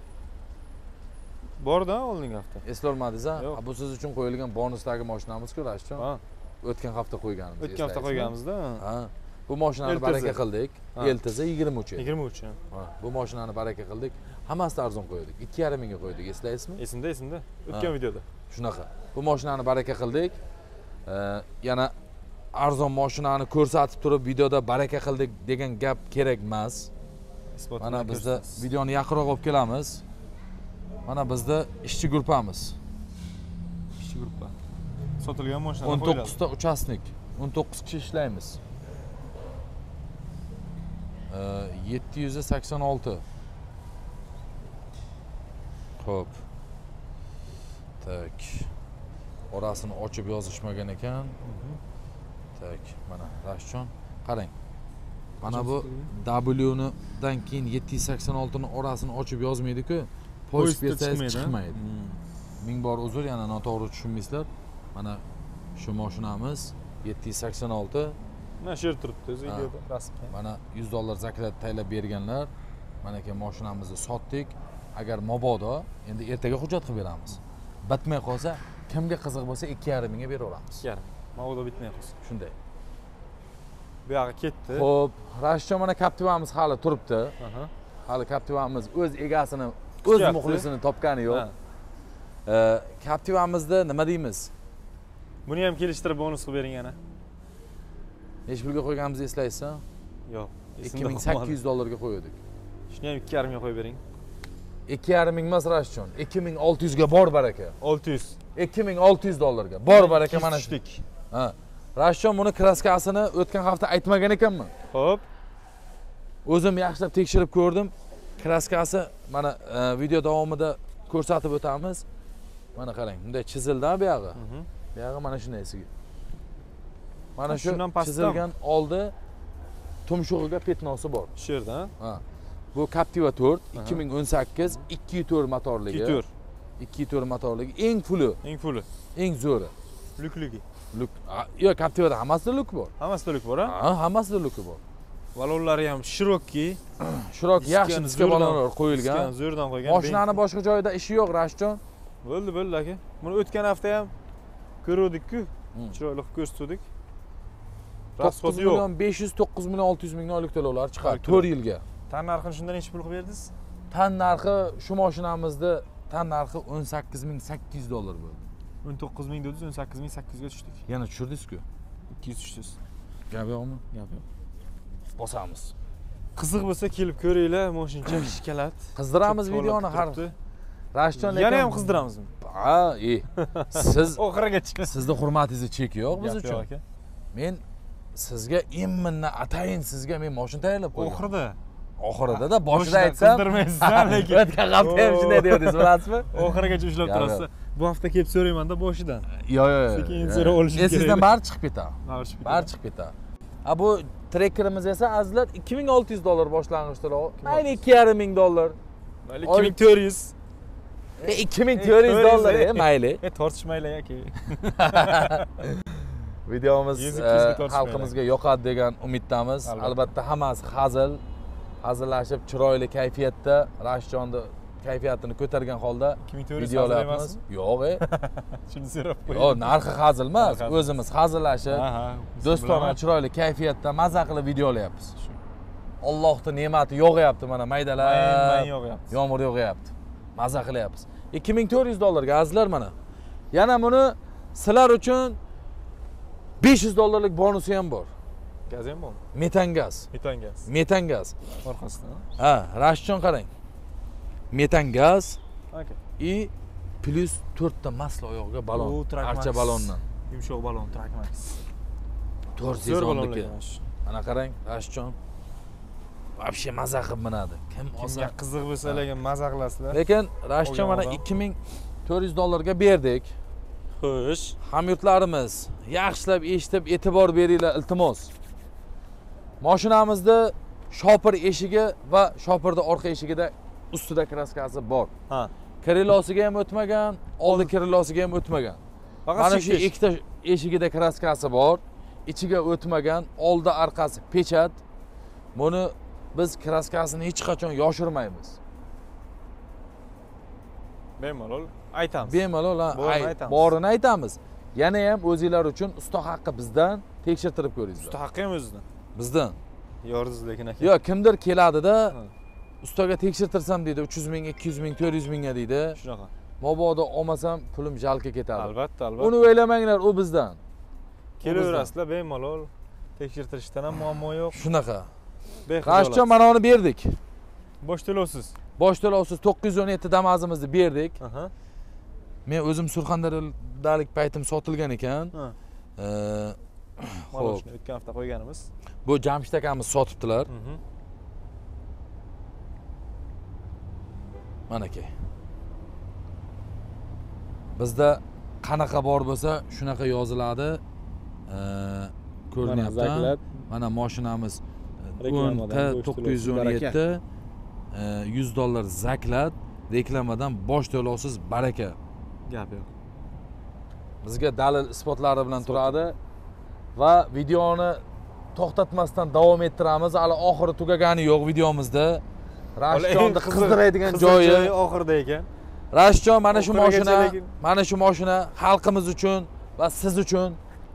B: Borda oldingi hafta.
A: Eslolmadingiz, ha?
B: Yo'q.
A: Bu siz uchun qo'yilgan bonusdagi mashinamiz-ku, Rashton.
B: Ha,
A: O'tgan hafta qo'yganimiz.
B: o'tgan hafta
A: eslaysizmi?
B: qo'yganmiz-da.
A: Ha. Bu mashinani
B: Eltizi.
A: baraka qildik.
B: Ha.
A: Eltizi 23.
B: 23.
A: Ha. Bu mashinani baraka qildik. Hammasini arzon qo'ydik. 2,5 mingga qo'ydik, eslaysizmi?
B: Esimda, esimda. O'tgan videoda.
A: Shunaqa. Bu mashinani baraka qildik. Yana arzon mashinani ko'rsatib turib videoda baraka qildik degan gap kerak emas.
B: Isbotini
A: Mana bizda
B: ko'rsatasiz.
A: videoni yaqinroq olib kelamiz. Mana bizda ishchi guruhimiz.
B: Ishchi guruh. Sotilgan mashinalar qo'yiladi.
A: 19 ta uchastnik. 19 kishi ishlaymiz. 786. Xo'p. Tak. Orasini ochib yozishmagan ekan. Tak, mana Rashton, qarang. Mana bu W dan keyin 786 ni orasini ochib yozmaydi-ku. Poyezd bersangiz chiqmaydi. Ming bor uzr, yana noto'g'ri tushunmaysizlar. Mana shu mashinamiz 786.
B: Mana shu yer turibdi o'zi videoda rasmga.
A: Mana $100 zakat tayinlab berganlar. Mana aka mashinamizni sotdik. Agar mabodo endi ertaga hujjat qilib beramiz. Bitmay qolsa, kimga qiziq bo'lsa 2,5 mingga beraveramiz.
B: Yarim. Mavodo bitmay qolsin.
A: Shunday.
B: Bu yoqqa ketdi.
A: Xo'p, Rashton mana Captiva'miz hali turibdi.
B: Aha.
A: Hali Captiva'miz o'z egasini, o'z
B: Kutyapti.
A: muxlisini topgani yo'q.
B: Ha.
A: Captiva'mizda nima deymiz?
B: Buni ham kelishtirib bonus qilib bering yana.
A: Necha pulga qo'yganimizni eslaysizmi?
B: Yo'q.
A: $2800 qo'ydik.
B: Shuni ham 2,5 mingga qo'yib bering.
A: 2,5 ming emas Rashton, 2600 ga bor baraka.
B: 600.
A: $2600 ga bor baraka mana shu.
B: tushdik.
A: Ha. Rashton buni kraskasini o'tgan hafta aytmagan ekanman.
B: Xo'p.
A: O'zim yaxshilab tekshirib ko'rdim. Kraskasi mana video davomida ko'rsatib o'tamiz. Mana qarang, bunday chizildi bu yog'i. Bu yog'i mana shundaysiga. Mana shu
B: Shundan pastdan.
A: chizilgan oldi tumshug'iga petnosi bor.
B: Shu yerda.
A: Ha. Bu Captiva 4 2018 2.4 motorligi.
B: 2 tur.
A: 2.4 motorligi eng fuli,
B: Eng fuli.
A: eng zo'ri.
B: Lukligi.
A: Luk. Yo'q, Captiva'da hammasida luk bor.
B: Hammasida luk bor, ha?
A: Ha, hammasida luki bor.
B: Valonlari ham shiroki.
A: Shuroq yaxshi diska balonlar qo'yilgan.
B: Diskan zo'rdan qo'ygan.
A: Mashinani boshqa joyida ishi yo'q, Rashton.
B: Bo'ldi, bo'ldi aka. Buni o'tgan hafta ham ko'rdik-ku. Chiroyli qilib ko'rsatdik.
A: 9 million 500, 9 million 600 ming oylik to'lovlar chiqadi 4 yilga.
B: Tan narxini shundan necha pul qilib berdingiz?
A: Tan narxi shu mashinamizda tan narxi $18,800 bo'ldi.
B: 19 ming dedingiz, 18,800 ga tushdik.
A: Yana tushirdiz-ku.
B: 200 tushdiz.
A: Gap yo'qmi?
B: Gap yo'q.
A: Bosamiz.
B: Qiziq bo'lsa kelib ko'ringlar, mashincha shikalat.
A: Qizdiramiz videoni har. Rashton
B: Yana ham qizdiramizmi?
A: Ha, siz
B: Oxirigacha.
A: sizni hurmatingizni chek yo'q biz
B: Gap
A: uchun.
B: yo'q aka.
A: Men sizga imminni atayin sizga men mashina tayyorlab qo'ydim.
B: Oxirida.
A: Oxirida boshida aytsam,
B: qizdirmaysiz lekin.
A: o'tgan hafta ham shunday derdingiz, bilasizmi?
B: Oxirigacha ushlab
A: Gap
B: turasiz. Bu hafta kelib so'raymanda boshidan.
A: Yo'q.
B: Sekin so'rab olishim kerak.
A: Sizdan bari chiqib ketadi. Bari chiqib ketadi. Bu trekkerimiz esa azizlar $2,600 boshlang'ich to'lov. Mayli $2,500.
B: Mayli 2,400.
A: $2,400 mayli.
B: Tortishmaylar aka.
A: Videomiz
B: 100-200 tortishmaylar.
A: xalqimizga yoqadi degan umiddamiz. Albatta hammasi hazillashib, chiroyli kayfiyatda Rashtonni kayfiyatini ko'targan holda
B: 2,400
A: videolarimiz. Yo'q,
B: Shuni so'rab qo'ying.
A: Yo'q, narxi hazil emas. O'zimiz hazillashib,
B: Aha.
A: do'stona chiroyli kayfiyatda maza qilib videolayapmiz. Allohning ne'mati yog'yapti mana maydalab.
B: Mayin yog'yapti.
A: Yomg'ir yog'yapti. Maza qilyapmiz. $2400 azizlar mana. Yana buni sizlar uchun $500 bonusi ham bor.
B: Gaz ham bormi?
A: Metan gaz.
B: Metan gaz.
A: Metan gaz.
B: Orqasidan.
A: Ha, Rashidjon qarang. Metan gaz
B: Okay.
A: и plus 4 ta masla oyog'iga balon.
B: U Trakmax.
A: Archa balondan.
B: Yumshoq balon Trakmax.
A: 400
B: balonligi.
A: Mana qarang, Rashidjon. Вообще maza qilib minadi. Kim olsa
B: Kimga qiziq bo'lsa lekin maza qilasizlar.
A: Lekin Rashidjon mana $2400 ga berdik.
B: Xo'sh.
A: Hamyurtlarimiz yaxshilab eshitib e'tibor beringlar iltimos. Mashinamizda shopir eshigi va shopirda orqa eshigida ustida kraskasi bor.
B: Ha.
A: Krilosiga ham o'tmagan, oldi krilosiga ham o'tmagan. Mana shu ikkita eshigida kraskasi bor, ichiga o'tmagan, oldi orqasi pechat. Buni biz kraskasini hech qachon yoshirmaymiz.
B: Bemalol aytamiz.
A: Bemalol
B: Borini aytamiz.
A: borini aytamiz. Yana ham o'zinglar uchun usta haqqi bizdan tekshirtirib ko'ringizlar.
B: Usta haqqi ham o'zidan.
A: Bizdan.
B: Yordiz lekin aka.
A: Yo'q, kimdir keladida ustaga tekshirtirsam deydi 300 ming, 200 ming, 400 mingga deydi.
B: Shunaqa.
A: Mabodo olmasam pulim jalga ketadi.
B: Albatta,
A: Uni
B: albatta.
A: o'ylamanglar, u bizdan.
B: Kelaverasizlar bemalol. Tekshirtirishdan ham muammo yo'q.
A: Shunaqa.
B: Bexijolat.
A: Rashidjon mana uni berdik.
B: Bosh to'lovsiz.
A: Bosh to'lovsiz 917 damazimizni berdik.
B: Aha.
A: Men o'zim Surxondaryodalik paytim sotilgan ekan.
B: Ha.
A: Xo'p.
B: Mana o'tgan hafta qo'yganimiz.
A: Bu Jamshid akamiz sotibdilar. Mana aka. Bizda qanaqa bor bo'lsa, shunaqa yoziladi. Ko'rinyapti. Mana mashinamiz T917 $100 zaklat, reklamadan bosh to'lovsiz baraka.
B: Gap yo'q.
A: Bizga dalil isbotlari bilan turadi va videoni to'xtatmasdan davom ettiramiz. Hali oxiri tugagani yo'q videomizda. Rashidjonni qizdiradigan joyi
B: oxirida ekan.
A: Rashidjon mana shu
B: Oxirigacha
A: mashina,
B: lekin.
A: mana shu mashina xalqimiz uchun va siz uchun.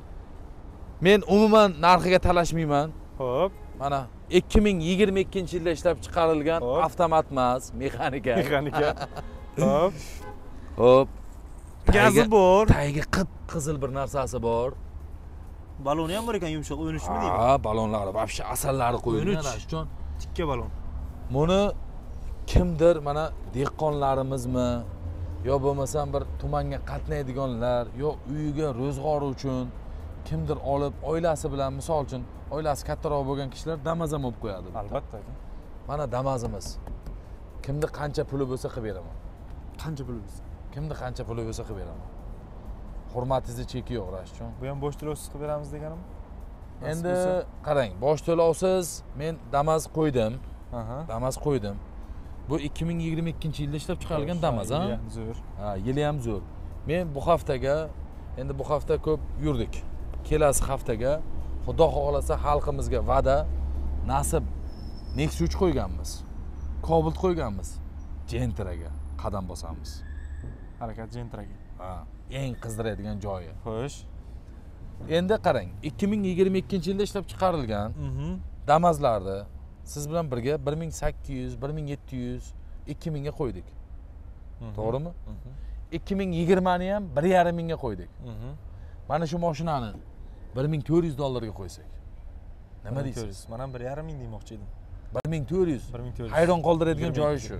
A: Men umuman narxiga talashmayman.
B: Xo'p.
A: Mana 2022-yilda ishlab chiqarilgan
B: Hop.
A: avtomat emas, mexanika.
B: Mexanika. Xo'p.
A: Xo'p.
F: Gazi bor.
A: Tagiga qip-qizil bir narsasi bor.
F: Baloni ham bor ekan, yumshoq 13 mi deymi?
A: Ha, balonlari, vobshe asallari qo'yilgan
F: 13.
A: Rashidjon.
F: Tikka balon.
A: Buni kimdir mana dehqonlarimizmi yo bo'lmasam bir tumanga qatnaydiganlar yo uyiga ro'zg'ori uchun kimdir olib oilasi bilan, misol uchun oilasi kattaroq bo'lgan kishilar damazam olib qo'yadi.
B: Albatta aka.
A: Mana damazimiz. Kimni qancha puli bo'lsa qilib beraman.
B: Qancha pulimiz?
A: Kimni qancha puli bo'lsa qilib beraman. Hurmatingizni cheki yo'q, Rashidjon.
B: Bu ham bosh to'lovsiz qilib beramiz deganim?
A: Endi qarang, bosh to'lovsiz men Damas qo'ydim.
B: Aha.
A: Damas qo'ydim. Bu 2022-yilda ishlab chiqarilgan Damas, ha?
B: Zo'r.
A: Ha, yili ham zo'r. Men bu haftaga, endi bu hafta ko'p yurdik. Kelasi haftaga Xudo xohlasa xalqimizga va'da, nasib Nexus 3 qo'yganmiz. Cobalt qo'yganmiz. Gentraga qadam bosamiz.
B: Harakat Gentraga.
A: Ha, eng qizdiradigan joyi.
B: Xo'sh.
A: Endi qarang, 2022-yilda ishlab chiqarilgan Damazlarni siz bilan birga 1800, 1700, 2000 ga qo'ydik. To'g'rimi? 2020 ni ham 1,5 mingga qo'ydik. Mana shu mashinani $1400 ga qo'ysak. Nima deysiz?
B: Mana 1,5 ming demoqchi edim.
A: 1400.
B: 1400.
A: Hayron qoldiradigan joyi shu.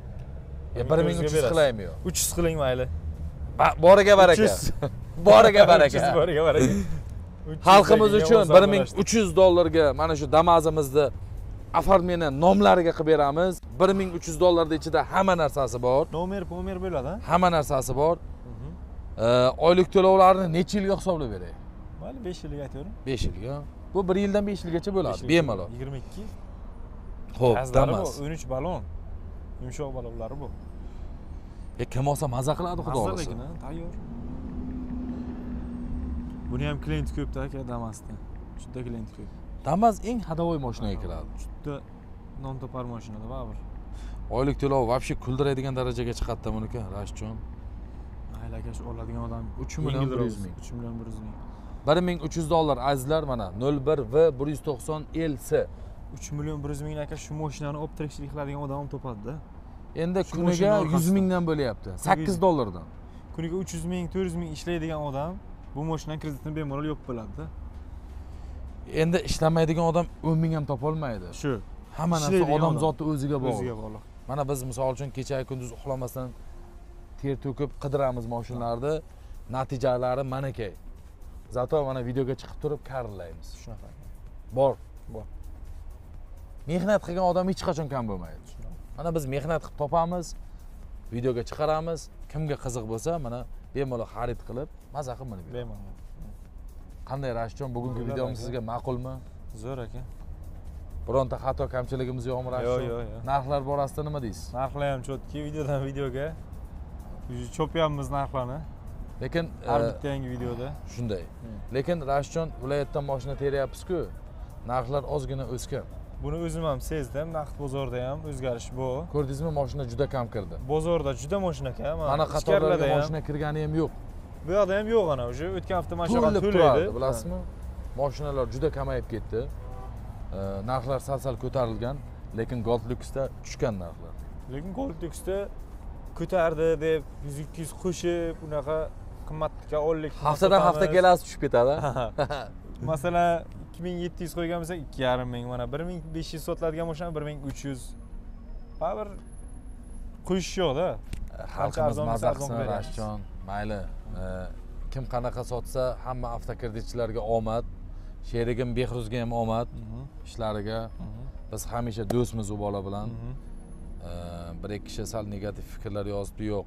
A: 1300 qilaymi yo?
B: 300 qiling mayli.
A: Boriga baraka.
B: 300.
A: Boriga baraka.
B: 300 boriga baraka.
A: Xalqimiz uchun $1300 ga mana shu Damazimizni afarmeni nomlariga qilib beramiz. $1300 da ichida hamma narsasi bor.
B: Nomer bo'ladi.
A: Hamma narsasi bor. Oylik to'lovlarni necha yilga hisoblab beray?
B: Mayli 5 yilga aytavering.
A: 5 yilga. Bu 1 yildan 5 yilgacha bo'ladi, bemalol.
B: 22.
A: Xo'p,
B: Gazlari
A: Damas.
B: bu 13 balon. Yumshoq balonlari bu.
A: Kim olsa maza qiladi, xudo
B: Mazza
A: olsa.
B: lekin, tayyor. Buni ham klient ko'pda aka Damasda. Juda klient ko'p.
A: Damas eng hadovoy mashinaga kiradi.
B: Juda non topar mashinada baribir.
A: Oylik to'lov vobshe kuldiradigan darajaga chiqadi buniki, Rashidjon.
B: Mayli aka, shu oladigan odam
A: 3 million 100 ming.
B: 3 million 100 ming.
A: $1300 azizlar mana 01V190LS
B: 3 million 100 ming aka shu mashinani olib tirikchilik qiladigan odam ham topadi-da.
A: Endi
B: Shu
A: kuniga
B: mashina
A: 100
B: orqasidan.
A: mingdan bo'lyapti. 8 dollardan.
B: Kuniga 300 ming, 400 ming ishlaydigan odam bu mashinaning kreditini bemalol yopib bo'ladi-da.
A: Endi ishlamaydigan odam 10 ming ham topolmaydi.
B: Shu.
A: Hamma narsa
B: Ishlaydigan
A: odamzodni o'ziga
B: O'ziga
A: bog'liq.
B: bog'liq.
A: Mana biz misol uchun kecha kunduz uxlamasdan ter to'kib qidiramiz mashinalarni, natijalari manakay. Zato mana videoga chiqib turib karlaymiz.
B: Shunaqa.
A: Bor.
B: Bor.
A: Mehnat qilgan odam hech qachon kam bo'lmaydi. Mana biz mehnat qilib topamiz, videoga chiqaramiz. Kimga qiziq bo'lsa, mana bemalol xarid qilib, maza qilib minib beramiz.
B: Bemalol.
A: Qanday Rashidjon, bugungi
B: Bo'ladi
A: videomiz
B: aka.
A: sizga ma'qulmi?
B: Zo'r aka.
A: Bironta xato kamchiligimiz yo'qmi Rashidjon?
B: Yo'q, yo'q.
A: Narxlar borasida nima deysiz?
B: Narxlar ham chotki, videodan videoga cho'pyapmiz narxlarni.
A: Lekin
B: Har bitta yangi videoda.
A: shunday. Lekin Rashidjon viloyatdan mashina teryapsiz-ku, narxlar ozgina o'sgan.
B: Buni o'zim ham sezdim, naqd bozorda ham o'zgarish bor.
A: Ko'rdingizmi, mashina juda kam kirdi.
B: Bozorda juda mashina aka,
A: Mana qatorlarga mashina kirgani ham yo'q.
B: Bu yoqda ham yo'q ana, o'sha o'tgan hafta mana shu
A: To'lib
B: to'laydi.
A: turadi, bilasizmi? Mashinalar juda kamayib ketdi. Narxlar sal-sal ko'tarilgan, lekin Gold Lux'da tushgan narxlar.
B: Lekin Gold Lux'da ko'tardi deb 100-200 qo'shib, unaqa qimmatga ollik.
A: Haftadan hafta kelasi tushib ketadi.
B: Masalan, 2700 qo'ygan bo'lsak 2,5 ming, mana 1500 sotiladigan mashina 1300. Baribir qo'yish yo'q-da.
A: Xalqimiz
B: arzon
A: maza
B: bo'lsa arzon
A: qilsin
B: beramiz.
A: Rashidjon. Mayli. Kim qanaqa sotsa, hamma avtokreditchilarga omad. Sherigim Behruzga ham omad ishlariga. Biz hamisha do'stmiz u bola bilan. Bir ikki kishi sal negativ fikrlar yozibdi, yo'q.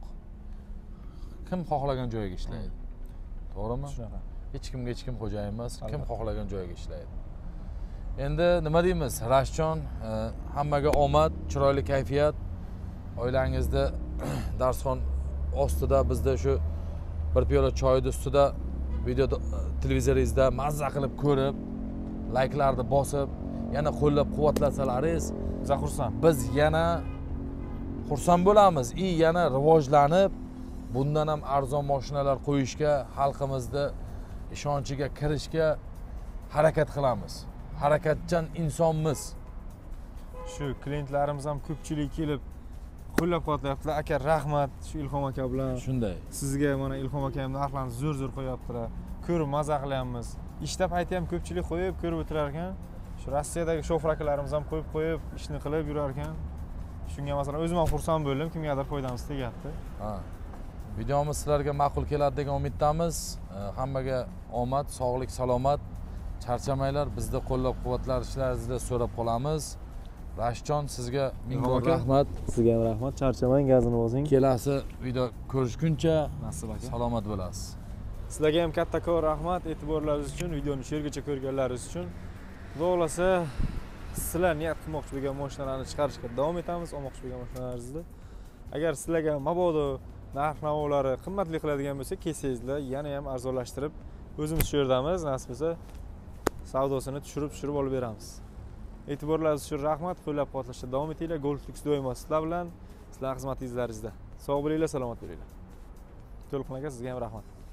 A: Kim xohlagan joyiga ishlaydi. To'g'rimi?
B: Shunaqa.
A: Hech kimga hech kim xo'jayin emas, kim xohlagan joyiga ishlaydi. Endi nima deymiz? Rashidjon, hammaga omad, chiroyli kayfiyat. Oilangizda darsxon ostida bizda shu bir piyola choyni ustida video televizoringizda mazza qilib ko'rib, layklarni bosib, yana qo'llab-quvvatlasalaringiz,
B: Biz xursand.
A: biz yana xursand bo'lamiz. Yana rivojlanib, bundan ham arzon mashinalar qo'yishga, xalqimizni ishonchiga kirishga harakat qilamiz. Harakatchan insonmiz.
B: Shu klientlarimiz ham ko'pchilik kelib qo'llab-quvvatlayaptilar. Aka, rahmat shu Ilhom aka bilan.
A: Shunday.
B: Sizga mana Ilhom aka ham narxlarni zo'r qo'yaptilar. Ko'rib maza qilyapmiz. Ishda payti ham ko'pchilik qo'yib ko'rib o'tirar ekan. Shu Rossiyadagi shofer akalarimiz ham qo'yib ishni qilib yurar ekan. Shunga masalan o'zim ham xursand bo'ldim, kimgadir foydamiz tegyapti.
A: Ha. Videomiz sizlarga ma'qul keladi degan umiddamiz. Hammaga omad, sog'lik, salomat. Charchamanglar, bizni qo'llab-quvvatlashlaringizni so'rab qolamiz. Rashidjon, sizga ming bor rahmat.
B: Sizga ham rahmat. Charchamang, gazini bosing.
A: Kelasi video ko'rishguncha
B: Nasib aka.
A: salomat bo'lasiz.
B: Sizlarga ham kattakon rahmat e'tiborlaringiz uchun, videoni shergacha ko'rganlaringiz uchun. Xudo xolasa sizlar niyat qilmoqchi bo'lgan mashinalarni chiqarishga davom etamiz, olmoqchi bo'lgan mashinalaringizni. Agar sizlarga mabodo narx-navolari qimmatli qiladigan bo'lsa, kelsangizlar yana ham arzonlashtirib o'zimiz shu yerdamiz, nasib bo'lsa savdosini tushirib olib beramiz. E'tiborlaringiz uchun rahmat, qo'llab-quvvatlashda davom etinglar. Gold Lux doimo sizlar bilan, sizlar xizmatingizlaringizda. Sog' bo'linglar, salomat bo'linglar. To'liq aka, sizga ham rahmat.